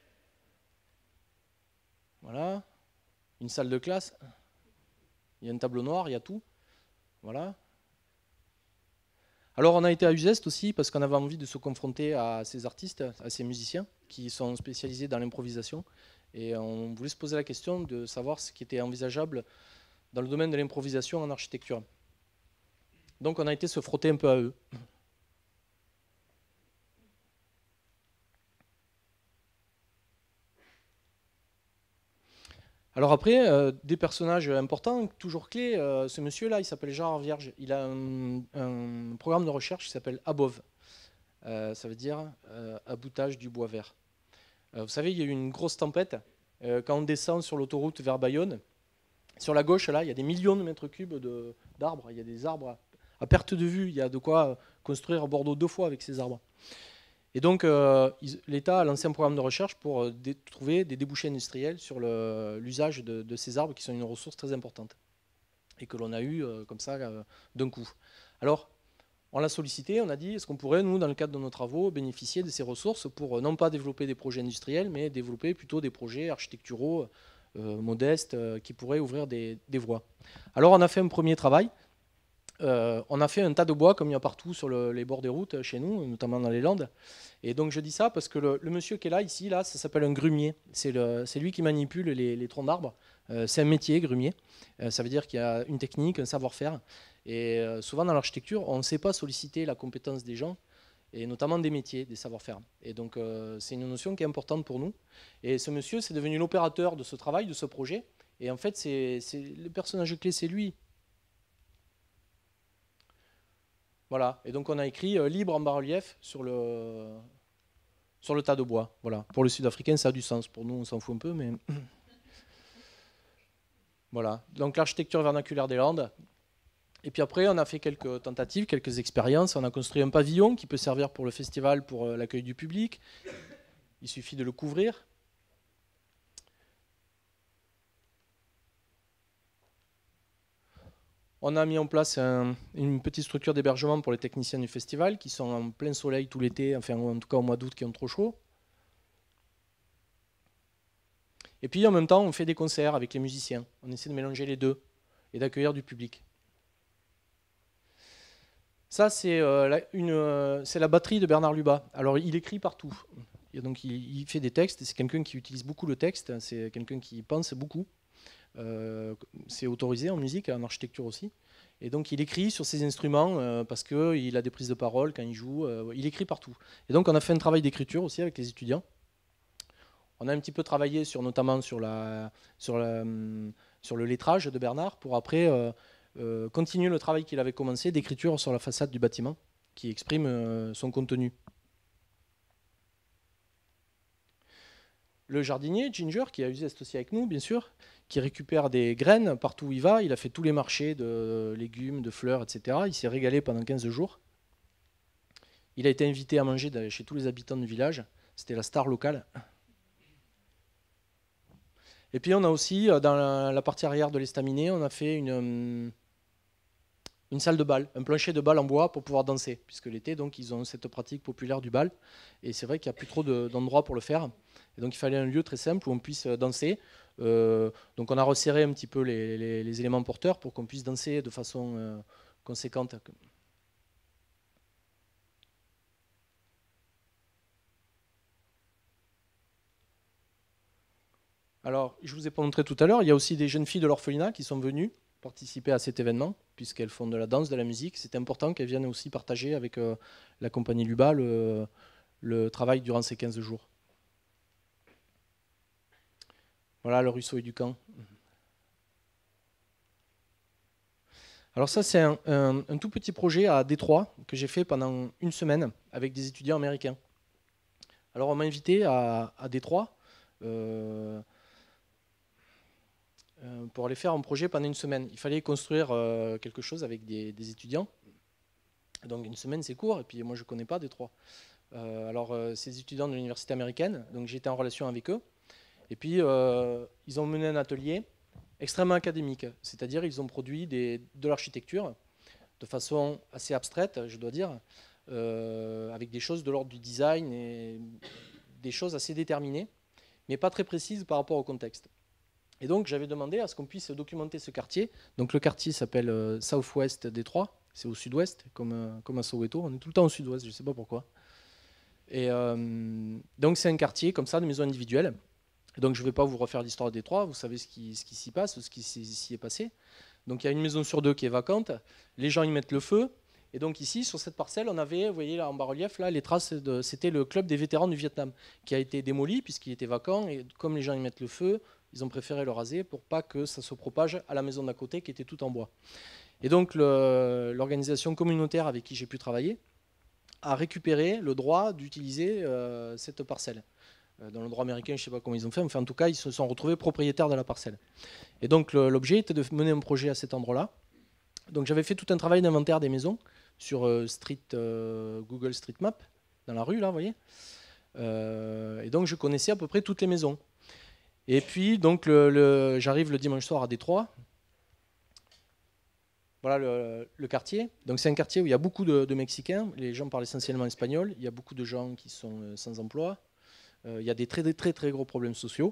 Voilà. Une salle de classe. Il y a un tableau noir, il y a tout. Voilà. Alors on a été à Uzès aussi parce qu'on avait envie de se confronter à ces artistes, à ces musiciens qui sont spécialisés dans l'improvisation. Et on voulait se poser la question de savoir ce qui était envisageable dans le domaine de l'improvisation en architecture. Donc on a été se frotter un peu à eux. Alors après, euh, des personnages importants, toujours clés, euh, ce monsieur-là, il s'appelle Gérard Vierge. Il a un, un programme de recherche qui s'appelle ABOV. Euh, ça veut dire euh, aboutage du bois vert. Euh, vous savez, il y a eu une grosse tempête. Euh, quand on descend sur l'autoroute vers Bayonne, sur la gauche, là, il y a des millions de mètres cubes d'arbres. Il y a des arbres à, à perte de vue. Il y a de quoi construire Bordeaux deux fois avec ces arbres. Et donc, euh, l'État a lancé un programme de recherche pour euh, dé trouver des débouchés industriels sur l'usage de, de ces arbres qui sont une ressource très importante et que l'on a eu euh, comme ça euh, d'un coup. Alors, on l'a sollicité, on a dit, est-ce qu'on pourrait, nous, dans le cadre de nos travaux, bénéficier de ces ressources pour euh, non pas développer des projets industriels, mais développer plutôt des projets architecturaux euh, modestes euh, qui pourraient ouvrir des, des voies. Alors, on a fait un premier travail. Euh, on a fait un tas de bois comme il y a partout sur le, les bords des routes chez nous, notamment dans les Landes. Et donc je dis ça parce que le, le monsieur qui est là, ici, là, ça s'appelle un grumier. C'est lui qui manipule les, les troncs d'arbres. Euh, c'est un métier, grumier. Euh, ça veut dire qu'il y a une technique, un savoir-faire. Et euh, souvent dans l'architecture, on ne sait pas solliciter la compétence des gens, et notamment des métiers, des savoir-faire. Et donc euh, c'est une notion qui est importante pour nous. Et ce monsieur, c'est devenu l'opérateur de ce travail, de ce projet. Et en fait, c'est le personnage clé, c'est lui. Voilà, et donc on a écrit euh, libre en bas-relief sur le, sur le tas de bois. Voilà. Pour le Sud-Africain, ça a du sens. Pour nous, on s'en fout un peu, mais... Voilà, donc l'architecture vernaculaire des Landes. Et puis après, on a fait quelques tentatives, quelques expériences. On a construit un pavillon qui peut servir pour le festival, pour euh, l'accueil du public. Il suffit de le couvrir. On a mis en place un, une petite structure d'hébergement pour les techniciens du festival qui sont en plein soleil tout l'été, enfin en tout cas au mois d'août qui ont trop chaud. Et puis en même temps, on fait des concerts avec les musiciens. On essaie de mélanger les deux et d'accueillir du public. Ça, c'est euh, la, euh, la batterie de Bernard Lubat. Alors, il écrit partout. Et donc, il, il fait des textes. C'est quelqu'un qui utilise beaucoup le texte. C'est quelqu'un qui pense beaucoup. Euh, c'est autorisé en musique, en architecture aussi. Et donc il écrit sur ses instruments euh, parce qu'il a des prises de parole quand il joue. Euh, il écrit partout. Et donc on a fait un travail d'écriture aussi avec les étudiants. On a un petit peu travaillé sur, notamment sur, la, sur, la, sur le lettrage de Bernard pour après euh, euh, continuer le travail qu'il avait commencé d'écriture sur la façade du bâtiment qui exprime euh, son contenu. Le jardinier, Ginger, qui a usé aussi avec nous, bien sûr, qui récupère des graines partout où il va. Il a fait tous les marchés de légumes, de fleurs, et cetera. Il s'est régalé pendant quinze jours. Il a été invité à manger chez tous les habitants du village. C'était la star locale. Et puis on a aussi, dans la, la partie arrière de l'estaminet, on a fait une, une salle de bal, un plancher de bal en bois pour pouvoir danser, puisque l'été, donc, ils ont cette pratique populaire du bal. Et c'est vrai qu'il n'y a plus trop d'endroits pour le faire. Et donc il fallait un lieu très simple où on puisse danser. Euh, donc on a resserré un petit peu les, les, les éléments porteurs pour qu'on puisse danser de façon euh, conséquente. Alors, je vous ai pas montré tout à l'heure, il y a aussi des jeunes filles de l'orphelinat qui sont venues participer à cet événement, puisqu'elles font de la danse, de la musique. C'est important qu'elles viennent aussi partager avec euh, la compagnie Luba le, le travail durant ces quinze jours. Voilà le ruisseau et du camp. Alors ça, c'est un, un, un tout petit projet à Détroit que j'ai fait pendant une semaine avec des étudiants américains. Alors on m'a invité à, à Détroit euh, euh, pour aller faire un projet pendant une semaine. Il fallait construire euh, quelque chose avec des, des étudiants. Donc une semaine, c'est court, et puis moi je ne connais pas Détroit. Euh, alors euh, ces étudiants de l'université américaine, donc j'étais en relation avec eux. Et puis, euh, ils ont mené un atelier extrêmement académique, c'est-à-dire ils ont produit des, de l'architecture de façon assez abstraite, je dois dire, euh, avec des choses de l'ordre du design et des choses assez déterminées, mais pas très précises par rapport au contexte. Et donc, j'avais demandé à ce qu'on puisse documenter ce quartier. Donc, le quartier s'appelle euh, Southwest Détroit, c'est au sud-ouest, comme, euh, comme à Soweto. On est tout le temps au sud-ouest, je ne sais pas pourquoi. Et euh, donc, c'est un quartier comme ça, de maisons individuelles. Donc je ne vais pas vous refaire l'histoire de Détroit, vous savez ce qui, ce qui s'y passe, ce qui s'y est passé. Donc il y a une maison sur deux qui est vacante, les gens y mettent le feu. Et donc ici, sur cette parcelle, on avait, vous voyez là en bas-relief, là, les traces, de, c'était le club des vétérans du Vietnam, qui a été démoli puisqu'il était vacant. Et comme les gens y mettent le feu, ils ont préféré le raser pour pas que ça se propage à la maison d'à côté qui était tout en bois. Et donc l'organisation communautaire avec qui j'ai pu travailler a récupéré le droit d'utiliser euh, cette parcelle. Dans le droit américain, je ne sais pas comment ils ont fait, mais enfin, en tout cas, ils se sont retrouvés propriétaires de la parcelle. Et donc, l'objet était de mener un projet à cet endroit-là. Donc, j'avais fait tout un travail d'inventaire des maisons sur euh, Street, euh, Google Street Map, dans la rue, là, vous voyez. Euh, et donc, je connaissais à peu près toutes les maisons. Et puis, donc, le, le, j'arrive le dimanche soir à Détroit. Voilà le, le quartier. Donc, c'est un quartier où il y a beaucoup de, de Mexicains. Les gens parlent essentiellement espagnol. Il y a beaucoup de gens qui sont euh, sans emploi. Il y a des très, très très très gros problèmes sociaux.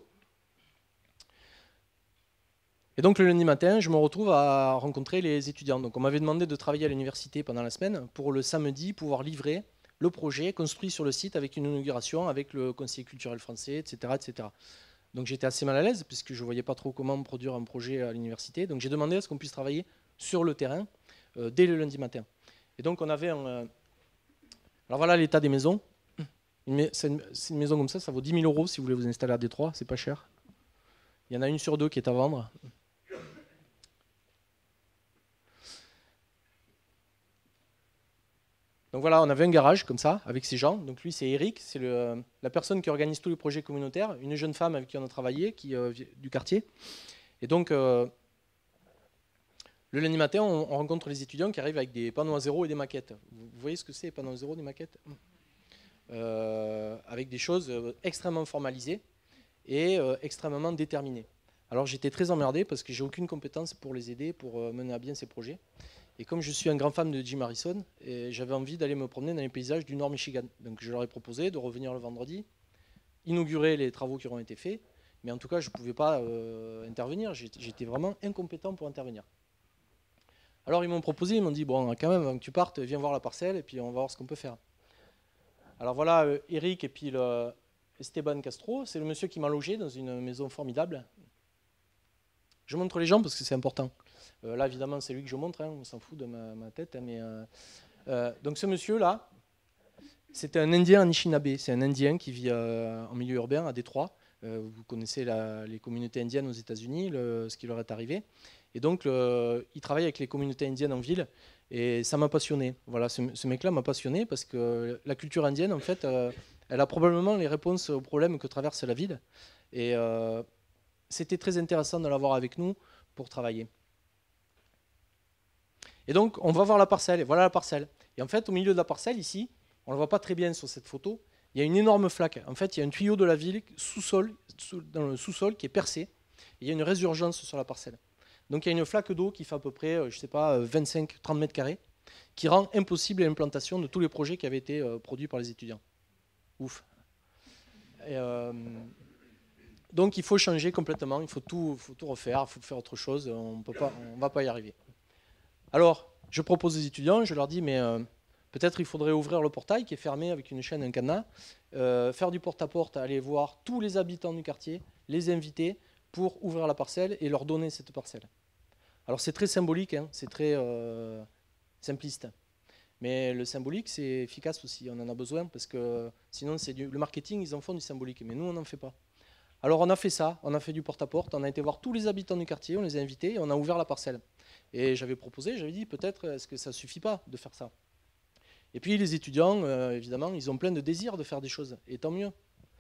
Et donc le lundi matin, je me retrouve à rencontrer les étudiants. Donc on m'avait demandé de travailler à l'université pendant la semaine pour le samedi pouvoir livrer le projet construit sur le site avec une inauguration, avec le conseiller culturel français, et cetera, et cetera. Donc j'étais assez mal à l'aise puisque je ne voyais pas trop comment produire un projet à l'université. Donc j'ai demandé à ce qu'on puisse travailler sur le terrain euh, dès le lundi matin. Et donc on avait un... Euh... Alors voilà l'état des maisons. C'est une, une maison comme ça, ça vaut dix mille euros si vous voulez vous installer à Détroit, c'est pas cher. Il y en a une sur deux qui est à vendre. Donc voilà, on avait un garage comme ça, avec ces gens. Donc lui, c'est Eric, c'est la personne qui organise tous les projets communautaires, une jeune femme avec qui on a travaillé, qui euh, du quartier. Et donc, euh, le lundi matin, on, on rencontre les étudiants qui arrivent avec des panneaux à zéro et des maquettes. Vous voyez ce que c'est, les panneaux à zéro, des maquettes ? Euh, avec des choses extrêmement formalisées et euh, extrêmement déterminées. Alors j'étais très emmerdé parce que j'ai aucune compétence pour les aider, pour euh, mener à bien ces projets. Et comme je suis un grand fan de Jim Harrison, j'avais envie d'aller me promener dans les paysages du Nord Michigan. Donc je leur ai proposé de revenir le vendredi, inaugurer les travaux qui auront été faits, mais en tout cas je ne pouvais pas euh, intervenir, j'étais vraiment incompétent pour intervenir. Alors ils m'ont proposé, ils m'ont dit, bon quand même, avant que tu partes, viens voir la parcelle et puis on va voir ce qu'on peut faire. Alors voilà, euh, Eric et puis le Esteban Castro, c'est le monsieur qui m'a logé dans une maison formidable. Je montre les gens parce que c'est important. Euh, là, évidemment, c'est lui que je montre, hein, on s'en fout de ma, ma tête. Hein, mais, euh, euh, donc ce monsieur-là, c'est un Indien Anishinaabe. C'est un Indien qui vit euh, en milieu urbain à Détroit. Euh, vous connaissez la, les communautés indiennes aux États-Unis, ce qui leur est arrivé. Et donc, le, il travaille avec les communautés indiennes en ville. Et ça m'a passionné. Voilà, ce, ce mec-là m'a passionné parce que la culture indienne, en fait, euh, elle a probablement les réponses aux problèmes que traverse la ville. Et euh, c'était très intéressant de l'avoir avec nous pour travailler. Et donc, on va voir la parcelle. Et voilà la parcelle. Et en fait, au milieu de la parcelle, ici, on ne le voit pas très bien sur cette photo, il y a une énorme flaque. En fait, il y a un tuyau de la ville sous-sol, sous, dans le sous-sol qui est percé. il y a une résurgence sur la parcelle. Donc il y a une flaque d'eau qui fait à peu près, je sais pas, vingt-cinq trente mètres carrés, qui rend impossible l'implantation de tous les projets qui avaient été euh, produits par les étudiants. Ouf. Et, euh, donc il faut changer complètement, il faut tout, faut tout refaire, il faut faire autre chose, on ne va pas y arriver. Alors, je propose aux étudiants, je leur dis, mais euh, peut-être il faudrait ouvrir le portail qui est fermé avec une chaîne, un cadenas, euh, faire du porte-à-porte, aller voir tous les habitants du quartier, les inviter pour ouvrir la parcelle et leur donner cette parcelle. Alors c'est très symbolique, hein, c'est très euh, simpliste. Mais le symbolique, c'est efficace aussi, on en a besoin, parce que sinon, c'est du, le marketing, ils en font du symbolique, mais nous, on n'en fait pas. Alors on a fait ça, on a fait du porte-à-porte, on a été voir tous les habitants du quartier, on les a invités, et on a ouvert la parcelle. Et j'avais proposé, j'avais dit, peut-être, est-ce que ça ne suffit pas de faire ça? Et puis les étudiants, euh, évidemment, ils ont plein de désirs de faire des choses, et tant mieux.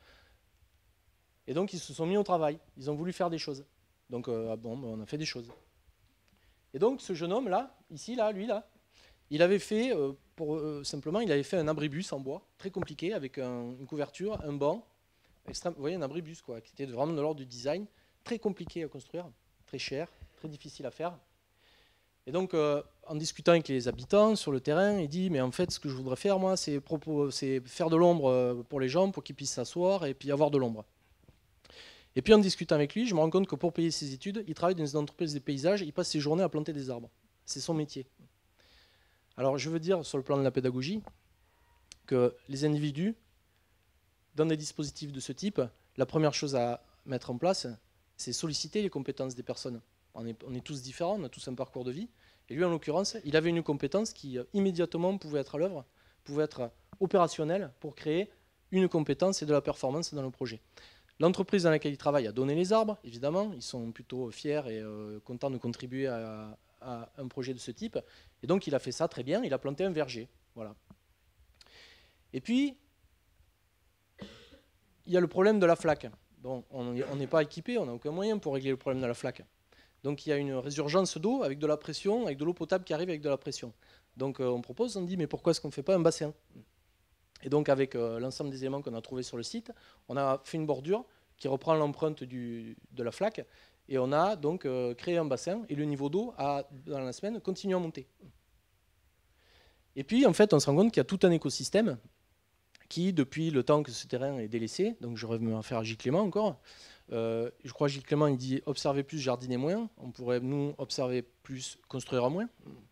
Et donc ils se sont mis au travail, ils ont voulu faire des choses. Donc euh, bon, on a fait des choses. Et donc ce jeune homme là, ici, là, lui là, il avait fait, euh, pour, euh, simplement, il avait fait un abribus en bois, très compliqué, avec un, une couverture, un banc, extrême, vous voyez, un abribus, quoi, qui était vraiment de l'ordre du design, très compliqué à construire, très cher, très difficile à faire. Et donc, euh, en discutant avec les habitants sur le terrain, il dit, mais en fait, ce que je voudrais faire, moi, c'est faire de l'ombre pour les gens, pour qu'ils puissent s'asseoir et puis avoir de l'ombre. Et puis, en discutant avec lui, je me rends compte que pour payer ses études, il travaille dans une entreprise des paysages, il passe ses journées à planter des arbres. C'est son métier. Alors, je veux dire, sur le plan de la pédagogie, que les individus, dans des dispositifs de ce type, la première chose à mettre en place, c'est solliciter les compétences des personnes. On est, on est tous différents, on a tous un parcours de vie. Et lui, en l'occurrence, il avait une compétence qui, immédiatement, pouvait être à l'œuvre, pouvait être opérationnelle pour créer une compétence et de la performance dans le projet. L'entreprise dans laquelle il travaille a donné les arbres, évidemment. Ils sont plutôt fiers et euh, contents de contribuer à, à un projet de ce type. Et donc, il a fait ça très bien. Il a planté un verger. Voilà. Et puis, il y a le problème de la flaque. Bon, on n'est pas équipé, on n'a aucun moyen pour régler le problème de la flaque. Donc, il y a une résurgence d'eau avec de la pression, avec de l'eau potable qui arrive avec de la pression. Donc, euh, on propose, on dit, mais pourquoi est-ce qu'on ne fait pas un bassin ? Et donc, avec euh, l'ensemble des éléments qu'on a trouvés sur le site, on a fait une bordure qui reprend l'empreinte de la flaque. Et on a donc euh, créé un bassin. Et le niveau d'eau, dans la semaine, continue à monter. Et puis, en fait, on se rend compte qu'il y a tout un écosystème qui, depuis le temps que ce terrain est délaissé, donc je vais me faire à Gilles Clément encore, euh, je crois que Gilles Clément, il dit « observer plus, jardiner moins ». On pourrait, nous, observer plus, construire moins.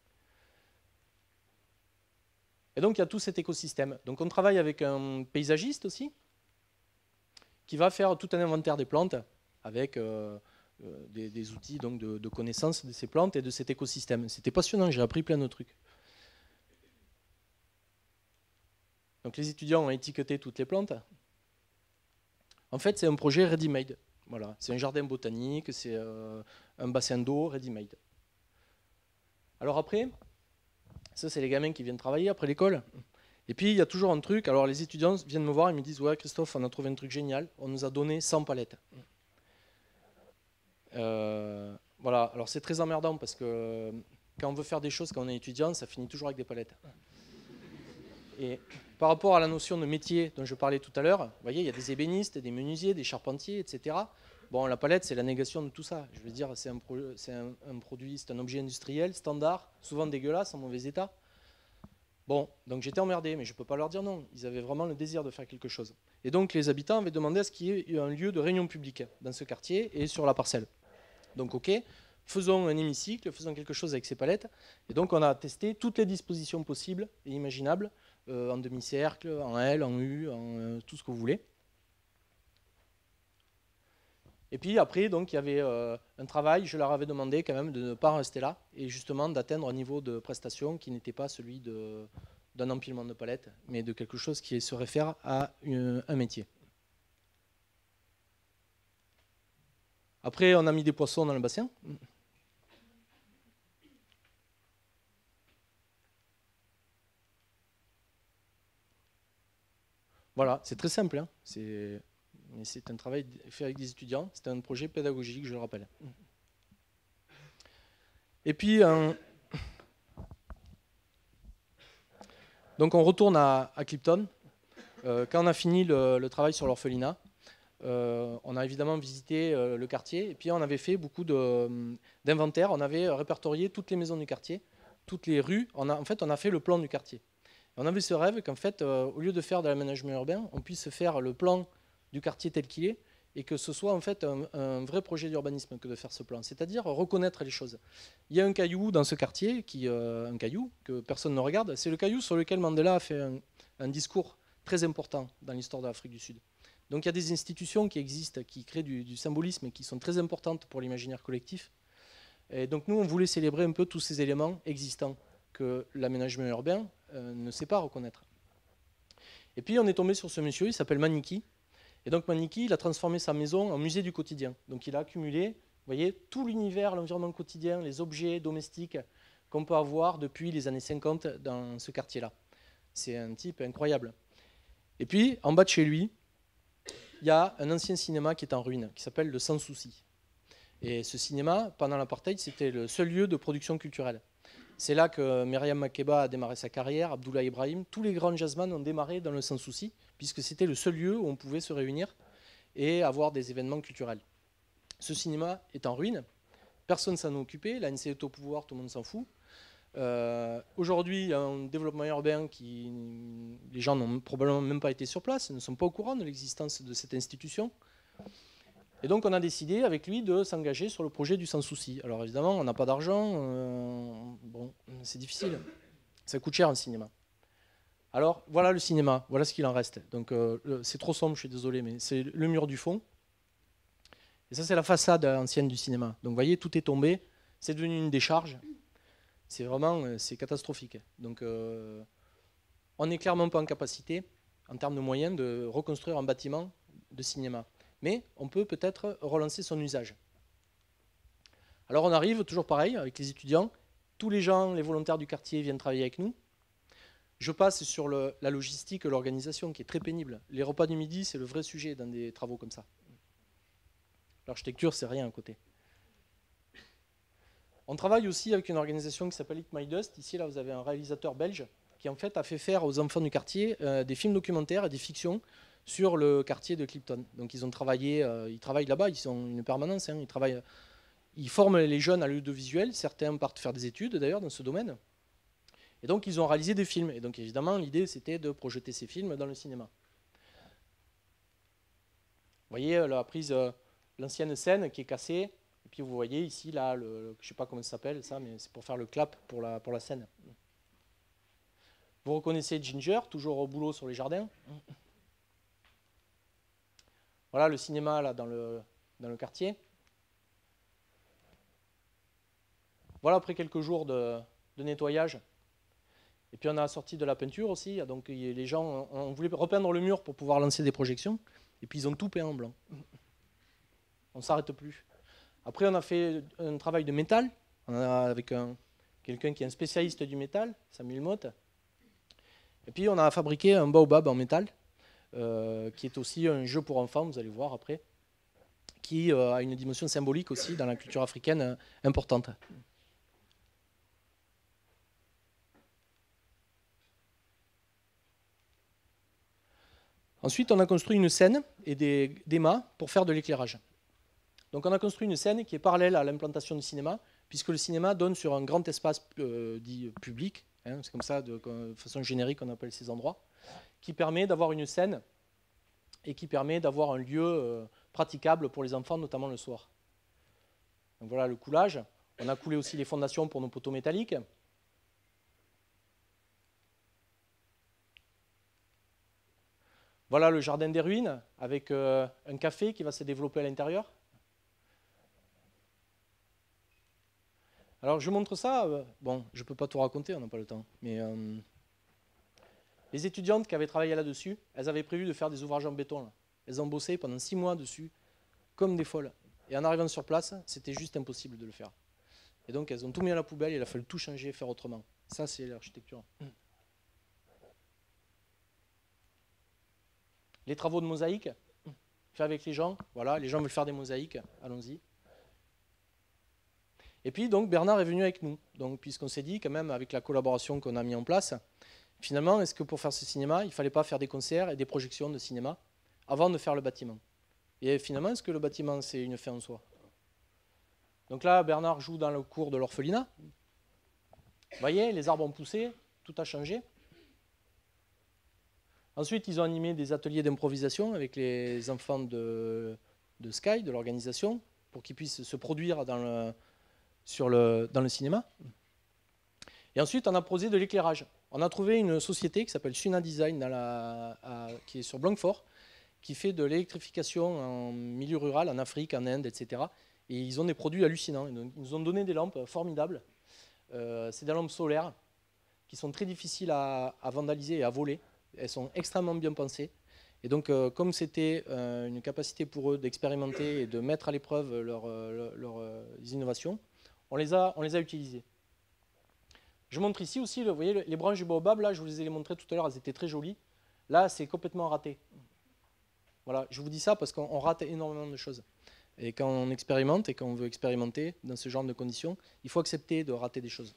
Et donc, il y a tout cet écosystème. Donc, on travaille avec un paysagiste aussi, qui va faire tout un inventaire des plantes, avec euh, euh, des, des outils donc, de, de connaissance de ces plantes et de cet écosystème. C'était passionnant, j'ai appris plein de trucs. Donc, les étudiants ont étiqueté toutes les plantes. En fait, c'est un projet ready-made. Voilà. C'est un jardin botanique, c'est euh, un bassin d'eau ready-made. Alors après, ça, c'est les gamins qui viennent travailler après l'école. Et puis, il y a toujours un truc. Alors, les étudiants viennent me voir et me disent « Ouais, Christophe, on a trouvé un truc génial. On nous a donné cent palettes. Euh, » Voilà. Alors, c'est très emmerdant parce que quand on veut faire des choses quand on est étudiant, ça finit toujours avec des palettes. Et par rapport à la notion de métier dont je parlais tout à l'heure, vous voyez, il y a des ébénistes, des menuisiers, des charpentiers, et cetera. Bon, la palette, c'est la négation de tout ça. Je veux dire, c'est un, pro un, un produit, c'est un objet industriel, standard, souvent dégueulasse, en mauvais état. Bon, donc j'étais emmerdé, mais je ne peux pas leur dire non. Ils avaient vraiment le désir de faire quelque chose. Et donc, les habitants avaient demandé à ce qu'il y ait un lieu de réunion publique dans ce quartier et sur la parcelle. Donc, ok, faisons un hémicycle, faisons quelque chose avec ces palettes. Et donc, on a testé toutes les dispositions possibles et imaginables, euh, en demi-cercle, en L, en U, en euh, tout ce que vous voulez. Et puis après, donc, il y avait euh, un travail, je leur avais demandé quand même de ne pas rester là, et justement d'atteindre un niveau de prestation qui n'était pas celui d'un empilement de palettes, mais de quelque chose qui se réfère à une, un métier. Après, on a mis des poissons dans le bassin. Voilà, c'est très simple, hein. C'est un travail fait avec des étudiants, c'est un projet pédagogique, je le rappelle. Et puis, un... donc on retourne à, à Clipton. Euh, quand on a fini le, le travail sur l'orphelinat, Euh, on a évidemment visité euh, le quartier et puis on avait fait beaucoup d'inventaires. On avait répertorié toutes les maisons du quartier, toutes les rues. On a, en fait, on a fait le plan du quartier. Et on avait ce rêve qu'en fait, euh, au lieu de faire de l'aménagement urbain, on puisse faire le plan du quartier tel qu'il est et que ce soit en fait un, un vrai projet d'urbanisme que de faire ce plan, c'est-à-dire reconnaître les choses. Il y a un caillou dans ce quartier, qui, euh, un caillou que personne ne regarde. C'est le caillou sur lequel Mandela a fait un, un discours très important dans l'histoire de l'Afrique du Sud. Donc il y a des institutions qui existent, qui créent du, du symbolisme et qui sont très importantes pour l'imaginaire collectif. Et donc nous, on voulait célébrer un peu tous ces éléments existants que l'aménagement urbain euh, ne sait pas reconnaître. Et puis on est tombé sur ce monsieur, il s'appelle Maniki. Et donc Maniki, il a transformé sa maison en musée du quotidien. Donc il a accumulé, vous voyez, tout l'univers, l'environnement quotidien, les objets domestiques qu'on peut avoir depuis les années cinquante dans ce quartier-là. C'est un type incroyable. Et puis, en bas de chez lui, il y a un ancien cinéma qui est en ruine, qui s'appelle le Sans Souci. Et ce cinéma, pendant l'apartheid, c'était le seul lieu de production culturelle. C'est là que Myriam Makeba a démarré sa carrière, Abdoulaye Ibrahim. Tous les grands jazzman ont démarré dans le Sans Souci, puisque c'était le seul lieu où on pouvait se réunir et avoir des événements culturels. Ce cinéma est en ruine, personne ne s'en est occupé, l'A N C est au pouvoir, tout le monde s'en fout. Euh, Aujourd'hui, il y a un développement urbain qui... Les gens n'ont probablement même pas été sur place, ne sont pas au courant de l'existence de cette institution. Et donc on a décidé avec lui de s'engager sur le projet du Sans Souci. Alors évidemment, on n'a pas d'argent, euh, bon, c'est difficile. Ça coûte cher un cinéma. Alors voilà le cinéma, voilà ce qu'il en reste. Donc euh, c'est trop sombre, je suis désolé, mais c'est le mur du fond. Et ça, c'est la façade ancienne du cinéma. Donc vous voyez, tout est tombé, c'est devenu une décharge. C'est vraiment, c'est catastrophique. Donc euh, on n'est clairement pas en capacité, en termes de moyens, de reconstruire un bâtiment de cinéma. Mais on peut peut-être relancer son usage. Alors on arrive, toujours pareil, avec les étudiants. Tous les gens, les volontaires du quartier viennent travailler avec nous. Je passe sur le, la logistique, l'organisation, qui est très pénible. Les repas du midi, c'est le vrai sujet dans des travaux comme ça. L'architecture, c'est rien à côté. On travaille aussi avec une organisation qui s'appelle Eat My Dust. Ici, là, vous avez un réalisateur belge qui, en fait, a fait faire aux enfants du quartier euh, des films documentaires et des fictions sur le quartier de Clifton. Donc, ils ont travaillé, euh, ils travaillent là-bas, ils ont une permanence, hein, ils travaillent, ils forment les jeunes à l'audiovisuel. Certains partent faire des études, d'ailleurs, dans ce domaine. Et donc, ils ont réalisé des films. Et donc, évidemment, l'idée, c'était de projeter ces films dans le cinéma. Vous voyez la prise, euh, l'ancienne scène qui est cassée. Et puis, vous voyez ici, là, le, le, je ne sais pas comment ça s'appelle, ça, mais c'est pour faire le clap pour la, pour la scène. Vous reconnaissez Ginger, toujours au boulot sur les jardins. Voilà le cinéma, là, dans le, dans le quartier. Voilà, après quelques jours de, de nettoyage. Et puis on a sorti de la peinture aussi, donc les gens, on voulait repeindre le mur pour pouvoir lancer des projections, et puis ils ont tout peint en blanc. On ne s'arrête plus. Après on a fait un travail de métal, on a avec un, quelqu'un qui est un spécialiste du métal, Samuel Motte. Et puis on a fabriqué un baobab en métal, euh, qui est aussi un jeu pour enfants, vous allez voir après, qui euh, a une dimension symbolique aussi dans la culture africaine euh, importante. Ensuite, on a construit une scène et des, des mâts pour faire de l'éclairage. Donc on a construit une scène qui est parallèle à l'implantation du cinéma, puisque le cinéma donne sur un grand espace euh, dit public, hein, c'est comme ça, de, de façon générique on appelle ces endroits, qui permet d'avoir une scène et qui permet d'avoir un lieu euh, praticable pour les enfants, notamment le soir. Donc voilà le coulage. On a coulé aussi les fondations pour nos poteaux métalliques. Voilà le jardin des ruines, avec euh, un café qui va se développer à l'intérieur. Alors je montre ça, euh, bon, je ne peux pas tout raconter, on n'a pas le temps, mais euh, les étudiantes qui avaient travaillé là-dessus, elles avaient prévu de faire des ouvrages en béton. Là. Elles ont bossé pendant six mois dessus, comme des folles. Et en arrivant sur place, c'était juste impossible de le faire. Et donc elles ont tout mis à la poubelle, et il a fallu tout changer, faire autrement. Ça, c'est l'architecture. Les travaux de mosaïque, fait avec les gens, voilà, les gens veulent faire des mosaïques, allons-y. Et puis donc Bernard est venu avec nous, donc puisqu'on s'est dit quand même avec la collaboration qu'on a mis en place, finalement est-ce que pour faire ce cinéma, il ne fallait pas faire des concerts et des projections de cinéma avant de faire le bâtiment. Et finalement, est-ce que le bâtiment, c'est une fin en soi? Donc là, Bernard joue dans le cours de l'orphelinat. Vous voyez, les arbres ont poussé, tout a changé. Ensuite, ils ont animé des ateliers d'improvisation avec les enfants de, de Sky, de l'organisation, pour qu'ils puissent se produire dans le, sur le, dans le cinéma. Et ensuite, on a posé de l'éclairage. On a trouvé une société qui s'appelle Suna Design, dans la, à, qui est sur Blanquefort, qui fait de l'électrification en milieu rural, en Afrique, en Inde, et cetera. Et ils ont des produits hallucinants. Ils nous ont donné des lampes formidables. Euh, c'est des lampes solaires qui sont très difficiles à, à vandaliser et à voler. Elles sont extrêmement bien pensées. Et donc, euh, comme c'était euh, une capacité pour eux d'expérimenter et de mettre à l'épreuve leurs leur, leur, euh, innovations, on les a, on les a utilisées. Je montre ici aussi, vous voyez, les branches du baobab, là, je vous les ai montrées tout à l'heure, elles étaient très jolies. Là, c'est complètement raté. Voilà, je vous dis ça parce qu'on rate énormément de choses. Et quand on expérimente et quand on veut expérimenter dans ce genre de conditions, il faut accepter de rater des choses.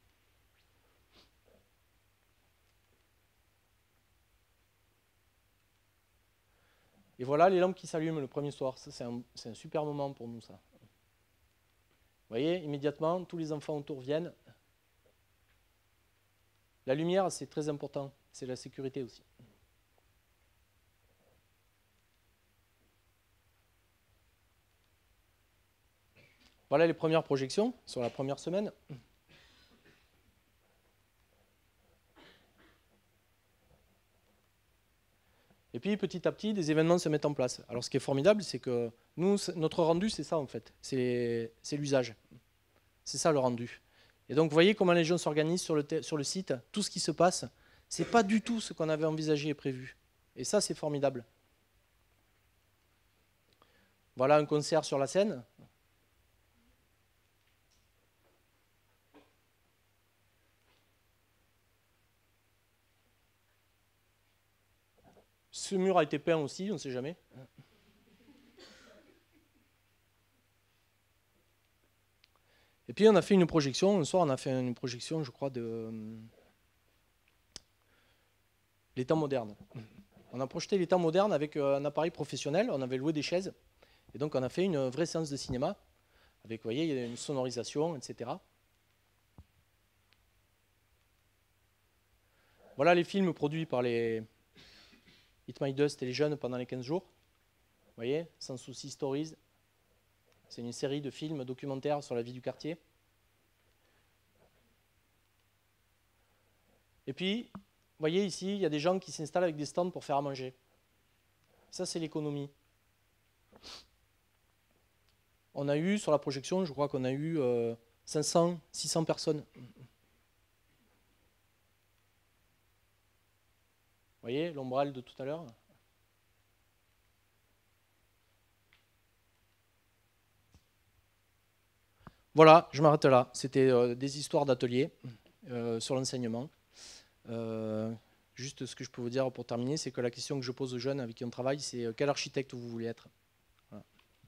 Et voilà les lampes qui s'allument le premier soir. Ça, c'est un, c'est un super moment pour nous, ça. Vous voyez, immédiatement, tous les enfants autour viennent. La lumière, c'est très important. C'est la sécurité aussi. Voilà les premières projections sur la première semaine. Et puis petit à petit, des événements se mettent en place. Alors ce qui est formidable, c'est que nous, notre rendu, c'est ça en fait. C'est l'usage. C'est ça le rendu. Et donc vous voyez comment les gens s'organisent sur le, sur le site. Tout ce qui se passe, ce n'est pas du tout ce qu'on avait envisagé et prévu. Et ça, c'est formidable. Voilà un concert sur la scène. Ce mur a été peint aussi, on ne sait jamais. Et puis on a fait une projection, un soir on a fait une projection, je crois, de euh, les temps modernes. On a projeté les temps modernes avec un appareil professionnel, on avait loué des chaises, et donc on a fait une vraie séance de cinéma, avec, vous voyez, il y a une sonorisation, et cetera. Voilà les films produits par les Hit My Dust et les jeunes pendant les quinze jours. Vous voyez, Sans Souci Stories. C'est une série de films documentaires sur la vie du quartier. Et puis, vous voyez ici, il y a des gens qui s'installent avec des stands pour faire à manger. Ça, c'est l'économie. On a eu, sur la projection, je crois qu'on a eu euh, cinq cents, six cents personnes. Vous voyez, l'ombrelle de tout à l'heure. Voilà, je m'arrête là. C'était euh, des histoires d'ateliers euh, sur l'enseignement. Euh, juste ce que je peux vous dire pour terminer, c'est que la question que je pose aux jeunes avec qui on travaille, c'est euh, quel architecte vous voulez être? Voilà.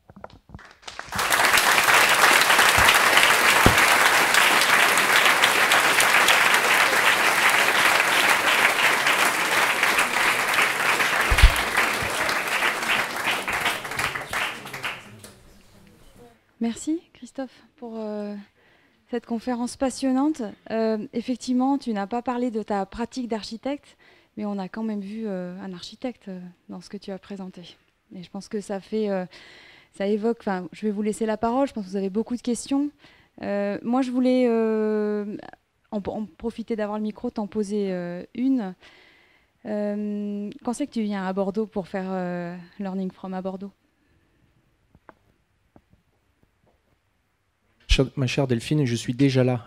Merci Christophe pour euh, cette conférence passionnante. Euh, effectivement, tu n'as pas parlé de ta pratique d'architecte, mais on a quand même vu euh, un architecte euh, dans ce que tu as présenté. Et je pense que ça fait, euh, ça évoque. Enfin, je vais vous laisser la parole. Je pense que vous avez beaucoup de questions. Euh, moi, je voulais euh, en, en profiter d'avoir le micro, t'en poser euh, une. Euh, quand c'est que tu viens à Bordeaux pour faire euh, Learning from à Bordeaux? Ma chère Delphine, je suis déjà là.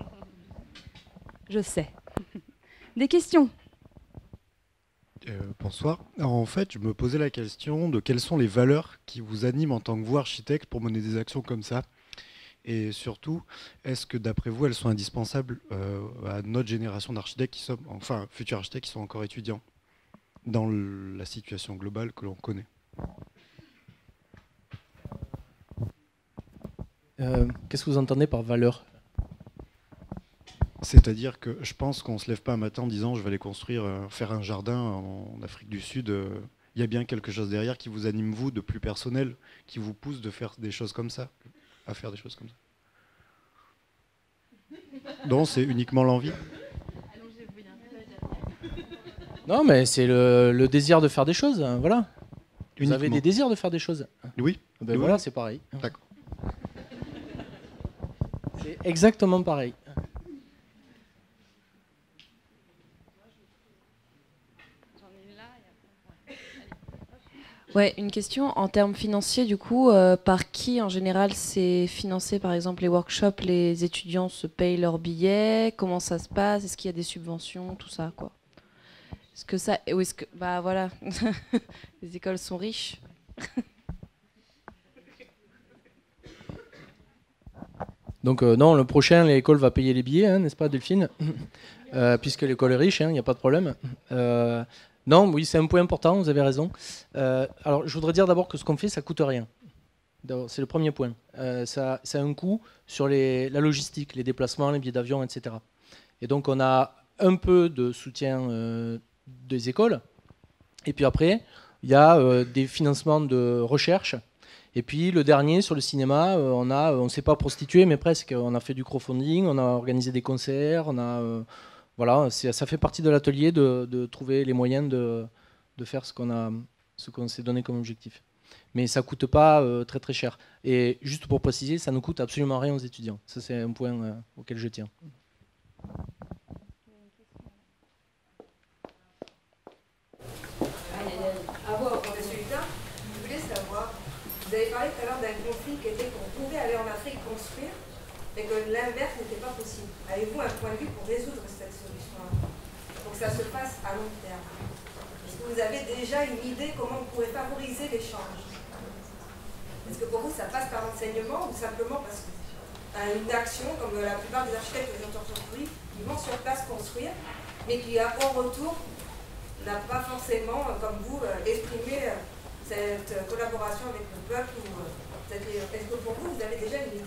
Je sais. Des questions? euh, Bonsoir. Alors, en fait, je me posais la question de quelles sont les valeurs qui vous animent en tant que vous, architecte, pour mener des actions comme ça. Et surtout, est-ce que d'après vous, elles sont indispensables euh, à notre génération d'architectes qui sommes, enfin, futurs architectes qui sont encore étudiants, dans le, la situation globale que l'on connaît? Euh, Qu'est-ce que vous entendez par valeur? C'est-à-dire que je pense qu'on ne se lève pas un matin en disant je vais aller construire, euh, faire un jardin en Afrique du Sud euh, il y a bien quelque chose derrière qui vous anime, vous, de plus personnel, qui vous pousse de faire des choses comme ça, à faire des choses comme ça. Non, c'est uniquement l'envie. Non, mais c'est le, le désir de faire des choses, hein, voilà. Vous Uniquement. avez des désirs de faire des choses. Oui. Ben Oui. voilà, c'est pareil. D'accord. C'est exactement pareil. Ouais, une question en termes financiers, du coup, euh, par qui en général c'est financé? Par exemple, les workshops, les étudiants se payent leurs billets, comment ça se passe? Est-ce qu'il y a des subventions, tout ça, quoi? Est-ce que ça, ou est-ce que, bah voilà, les écoles sont riches. Donc euh, non, le prochain, l'école va payer les billets, hein, n'est-ce pas Delphine? euh, Puisque l'école est riche, il n'y a pas de problème. Euh, non, oui, c'est un point important, vous avez raison. Euh, alors, je voudrais dire d'abord que ce qu'on fait, ça ne coûte rien. C'est le premier point. Euh, ça, ça a un coût sur les, la logistique, les déplacements, les billets d'avion, et cetera. Et donc, on a un peu de soutien euh, des écoles. Et puis après, il y a euh, des financements de recherche. Et puis le dernier, sur le cinéma, euh, on a, on ne s'est pas prostitué, mais presque. On a fait du crowdfunding, on a organisé des concerts, on a, euh, voilà, ça fait partie de l'atelier de, de trouver les moyens de, de faire ce qu'on a, ce qu'on s'est donné comme objectif. Mais ça ne coûte pas euh, très très cher. Et juste pour préciser, ça ne coûte absolument rien aux étudiants. Ça, c'est un point euh, auquel je tiens. À vous, au celui-là, je voulais savoir, vous avez parlé tout à l'heure d'un conflit qui était qu'on pouvait aller en Afrique construire, mais que l'inverse n'était pas possible. Avez-vous un point de vue pour résoudre cette solution-là, pour que ça se passe à long terme? Est-ce que vous avez déjà une idée comment vous pourrez favoriser l'échange? Est-ce que pour vous, ça passe par l'enseignement ou simplement parce qu'une action, comme la plupart des architectes que j'entends aujourd'hui, ils vont sur place construire, mais qui, en retour, n'a pas forcément, comme vous, exprimé cette collaboration avec le peuple? Est-ce que pour vous, vous avez déjà une idée?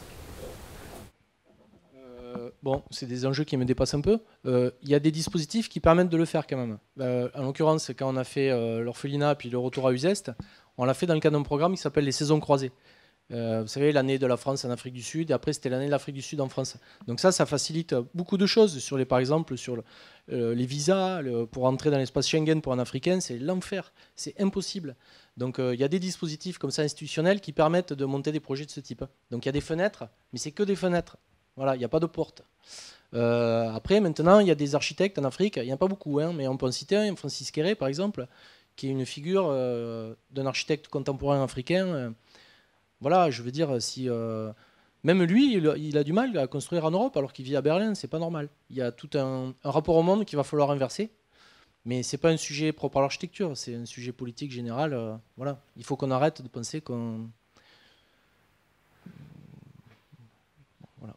euh, Bon, c'est des enjeux qui me dépassent un peu. Il euh, y a des dispositifs qui permettent de le faire quand même. Euh, en l'occurrence, quand on a fait euh, l'orphelinat puis le retour à Uzès, on l'a fait dans le cadre d'un programme qui s'appelle les saisons croisées. Euh, vous savez, l'année de la France en Afrique du Sud, et après c'était l'année de l'Afrique du Sud en France. Donc ça, ça facilite beaucoup de choses. Sur les, par exemple, sur le, euh, les visas, le, pour entrer dans l'espace Schengen pour un Africain, c'est l'enfer, c'est impossible. Donc il euh, y a des dispositifs comme ça institutionnels qui permettent de monter des projets de ce type. Donc il y a des fenêtres, mais c'est que des fenêtres. Voilà, il n'y a pas de porte. Euh, après, maintenant, il y a des architectes en Afrique, il n'y en a pas beaucoup, hein, mais on peut en citer un, Francis Kéré, par exemple, qui est une figure euh, d'un architecte contemporain africain. Euh, Voilà, je veux dire, si euh, même lui, il, il a du mal à construire en Europe alors qu'il vit à Berlin, c'est pas normal. Il y a tout un, un rapport au monde qu'il va falloir inverser, mais c'est pas un sujet propre à l'architecture, c'est un sujet politique général. Euh, voilà, il faut qu'on arrête de penser qu'on. Voilà.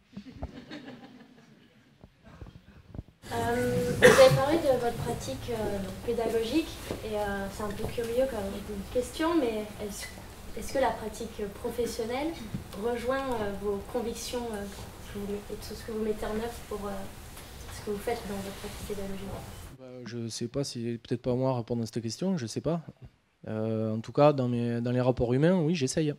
Euh, vous avez parlé de votre pratique euh, pédagogique et euh, c'est un peu curieux comme question, mais est-ce Est-ce que la pratique professionnelle rejoint euh, vos convictions euh, que vous, et tout ce que vous mettez en œuvre pour euh, ce que vous faites dans votre pratique pédagogique? Bah, je ne sais pas, c'est peut-être pas moi à répondre à cette question, je ne sais pas. Euh, en tout cas, dans, mes, dans les rapports humains, oui, j'essaye.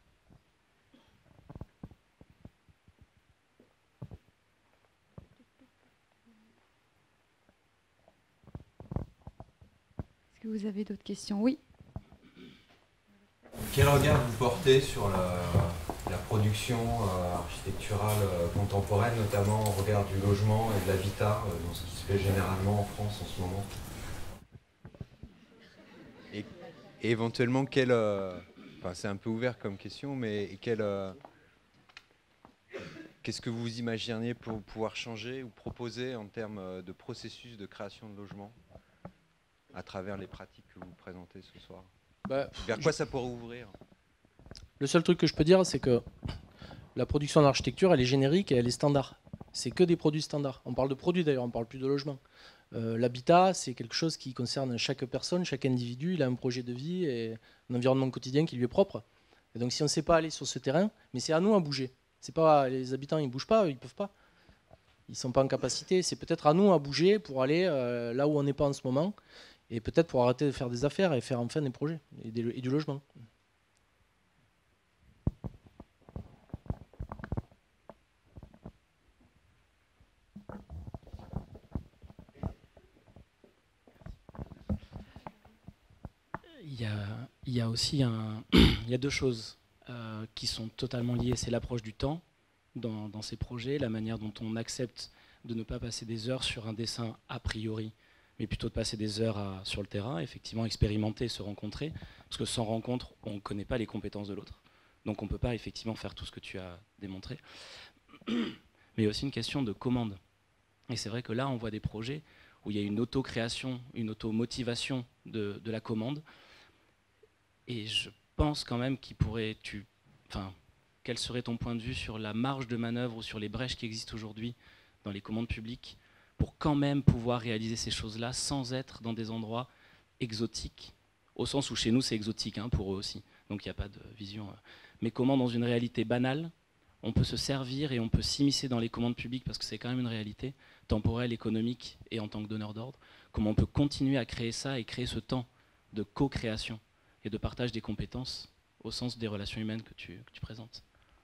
Est-ce que vous avez d'autres questions? Oui. Quel regard vous portez sur la, la production euh, architecturale euh, contemporaine, notamment au regard du logement et de l'habitat, euh, dans ce qui se fait généralement en France en ce moment? Et, et éventuellement, quel, euh, enfin, c'est un peu ouvert comme question, mais quel, euh, qu'est-ce que vous imagineriez pour pouvoir changer ou proposer en termes de processus de création de logement à travers les pratiques que vous présentez ce soir? Bah, Vers quoi ça pourrait ouvrir? Le seul truc que je peux dire, c'est que la production d'architecture, elle est générique et elle est standard. C'est que des produits standards. On parle de produits d'ailleurs, on ne parle plus de logement. Euh, L'habitat, c'est quelque chose qui concerne chaque personne, chaque individu. Il a un projet de vie et un environnement quotidien qui lui est propre. Et donc si on ne sait pas aller sur ce terrain, mais c'est à nous à bouger. C'est pas, les habitants, ils ne bougent pas, ils ne peuvent pas. Ils ne sont pas en capacité. C'est peut-être à nous à bouger pour aller euh, là où on n'est pas en ce moment. et peut-être pour arrêter de faire des affaires et faire enfin des projets et, des, et du logement. Il y a, il y a aussi un, il y a deux choses euh, qui sont totalement liées. C'est l'approche du temps dans, dans ces projets, la manière dont on accepte de ne pas passer des heures sur un dessin a priori, mais plutôt de passer des heures à, sur le terrain, effectivement expérimenter, se rencontrer, parce que sans rencontre, on ne connaît pas les compétences de l'autre. Donc on ne peut pas effectivement faire tout ce que tu as démontré. Mais il y a aussi une question de commande. Et c'est vrai que là, on voit des projets où il y a une auto-création, une auto-motivation de, de la commande. Et je pense quand même qu'il pourrait... Tu, enfin, quel serait ton point de vue sur la marge de manœuvre ou sur les brèches qui existent aujourd'hui dans les commandes publiques pour quand même pouvoir réaliser ces choses-là sans être dans des endroits exotiques, au sens où chez nous c'est exotique hein, pour eux aussi, donc il n'y a pas de vision. Mais comment dans une réalité banale, on peut se servir et on peut s'immiscer dans les commandes publiques, parce que c'est quand même une réalité temporelle, économique et en tant que donneur d'ordre, comment on peut continuer à créer ça et créer ce temps de co-création et de partage des compétences au sens des relations humaines que tu, que tu présentes.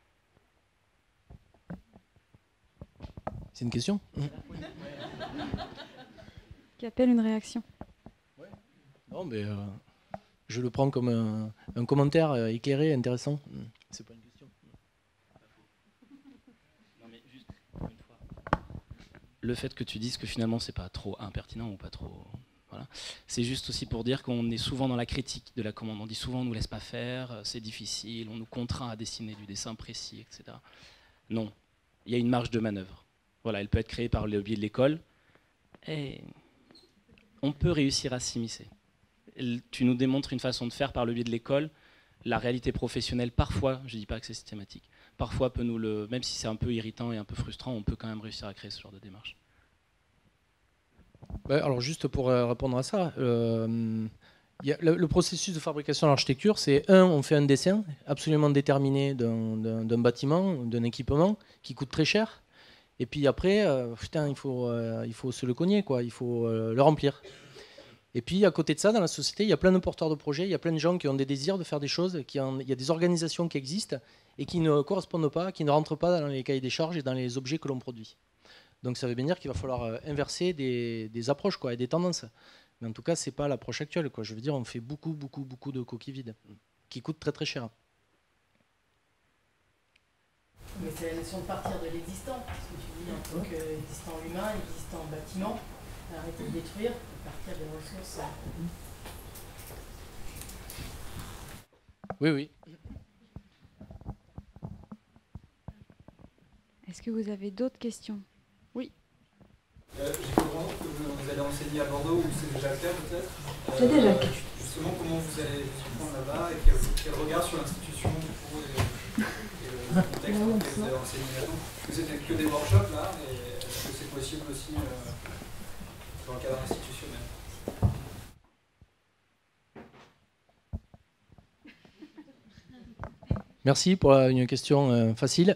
C'est une question qui appelle une réaction. Ouais. Non, mais euh, je le prends comme un, un commentaire euh, éclairé, intéressant. C'est pas une question. Non, mais juste une fois. Le fait que tu dises que finalement c'est pas trop impertinent ou pas trop, voilà, c'est juste aussi pour dire qu'on est souvent dans la critique de la commande. On dit souvent on nous laisse pas faire, c'est difficile, on nous contraint à dessiner du dessin précis, et cetera. Non, il y a une marge de manœuvre. Voilà, elle peut être créée par le biais de l'école. Et on peut réussir à s'immiscer. Tu nous démontres une façon de faire par le biais de l'école. La réalité professionnelle, parfois, je ne dis pas que c'est systématique, parfois peut nous le, même si c'est un peu irritant et un peu frustrant, on peut quand même réussir à créer ce genre de démarche. Ouais, alors juste pour euh, répondre à ça, euh, y a le, le processus de fabrication de l'architecture, c'est un, on fait un dessin absolument déterminé d'un, d'un, d'un bâtiment, d'un équipement qui coûte très cher. Et puis après, euh, putain, il faut, euh, il faut se le cogner, quoi. Il faut euh, le remplir. Et puis à côté de ça, dans la société, il y a plein de porteurs de projets, il y a plein de gens qui ont des désirs de faire des choses, qui en, il y a des organisations qui existent et qui ne correspondent pas, qui ne rentrent pas dans les cahiers des charges et dans les objets que l'on produit. Donc ça veut bien dire qu'il va falloir euh, inverser des, des approches, quoi, et des tendances. Mais en tout cas, c'est pas l'approche actuelle, quoi. Je veux dire, on fait beaucoup, beaucoup, beaucoup de coquilles vides qui coûtent très, très cher. Mais c'est la notion de partir de l'existant, ce que tu dis, en tant qu'existant humain, existant bâtiment, arrêter de détruire, partir des ressources. Oui, oui. Est-ce que vous avez d'autres questions? Oui. Euh, J'ai cru comprendre que vous, vous allez enseigner à Bordeaux, ou c'est déjà le cas peut-être. C'est euh, déjà le cas. Justement, comment vous allez vous prendre là-bas et quel, quel regard sur l'institution du coup, et, et le contexte dans lequel vous allez enseigner là-dedans. Est-ce que c'était que des workshops là, et est-ce que c'est possible aussi euh, dans le cadre institutionnel? Merci pour une question euh, facile.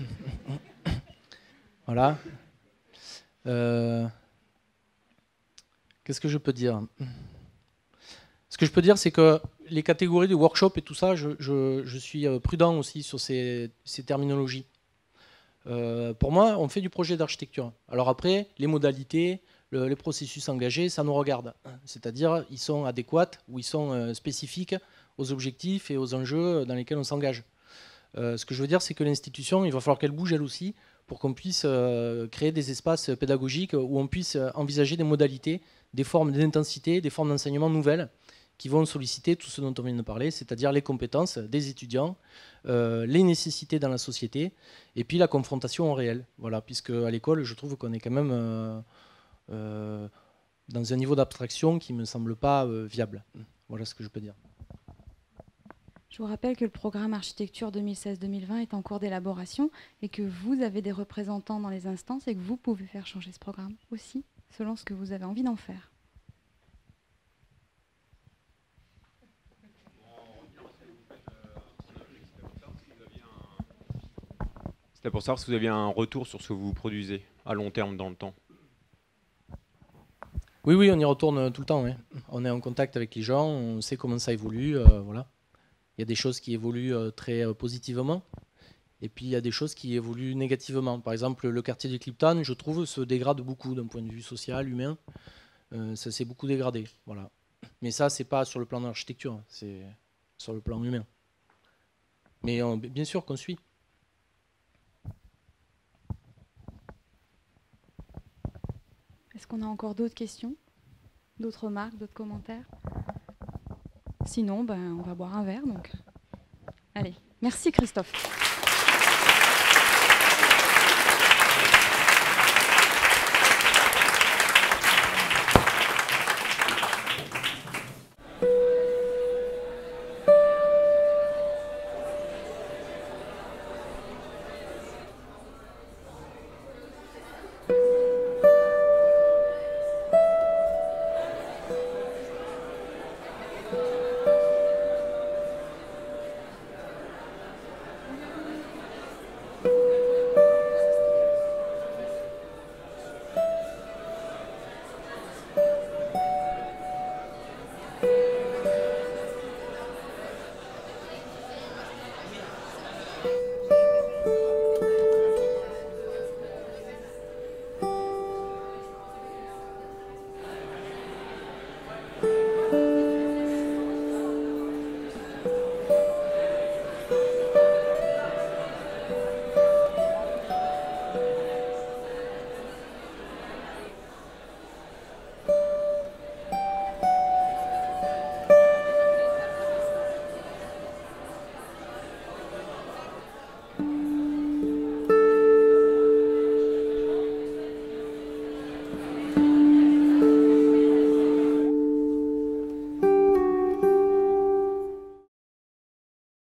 Voilà. Euh, Qu'est-ce que je peux dire? Ce que je peux dire, c'est que les catégories de workshop et tout ça, je, je, je suis prudent aussi sur ces, ces terminologies. Euh, pour moi, on fait du projet d'architecture. Alors après, les modalités, le, les processus engagés, ça nous regarde. C'est-à-dire, ils sont adéquats ou ils sont euh, spécifiques aux objectifs et aux enjeux dans lesquels on s'engage. Euh, ce que je veux dire, c'est que l'institution, il va falloir qu'elle bouge elle aussi pour qu'on puisse euh, créer des espaces pédagogiques où on puisse envisager des modalités, des formes d'intensité, des formes d'enseignement nouvelles qui vont solliciter tout ce dont on vient de parler, c'est-à-dire les compétences des étudiants, euh, les nécessités dans la société, et puis la confrontation au réel. Voilà, puisque à l'école, je trouve qu'on est quand même euh, euh, dans un niveau d'abstraction qui ne me semble pas euh, viable. Voilà ce que je peux dire. Je vous rappelle que le programme Architecture deux mille seize deux mille vingt est en cours d'élaboration et que vous avez des représentants dans les instances et que vous pouvez faire changer ce programme aussi, selon ce que vous avez envie d'en faire. C'était pour savoir si vous aviez un retour sur ce que vous produisez à long terme dans le temps. Oui, oui, on y retourne tout le temps. Ouais. On est en contact avec les gens, on sait comment ça évolue. Euh, voilà. Il y a des choses qui évoluent euh, très euh, positivement, et puis il y a des choses qui évoluent négativement. Par exemple, le quartier du Clipton, je trouve, se dégrade beaucoup d'un point de vue social, humain. Euh, ça s'est beaucoup dégradé. Voilà. Mais ça, c'est pas sur le plan de l'architecture, c'est sur le plan humain. Mais euh, bien sûr qu'on suit. Est-ce qu'on a encore d'autres questions? D'autres remarques, d'autres commentaires? Sinon, ben, on va boire un verre. Donc. Allez, merci Christophe.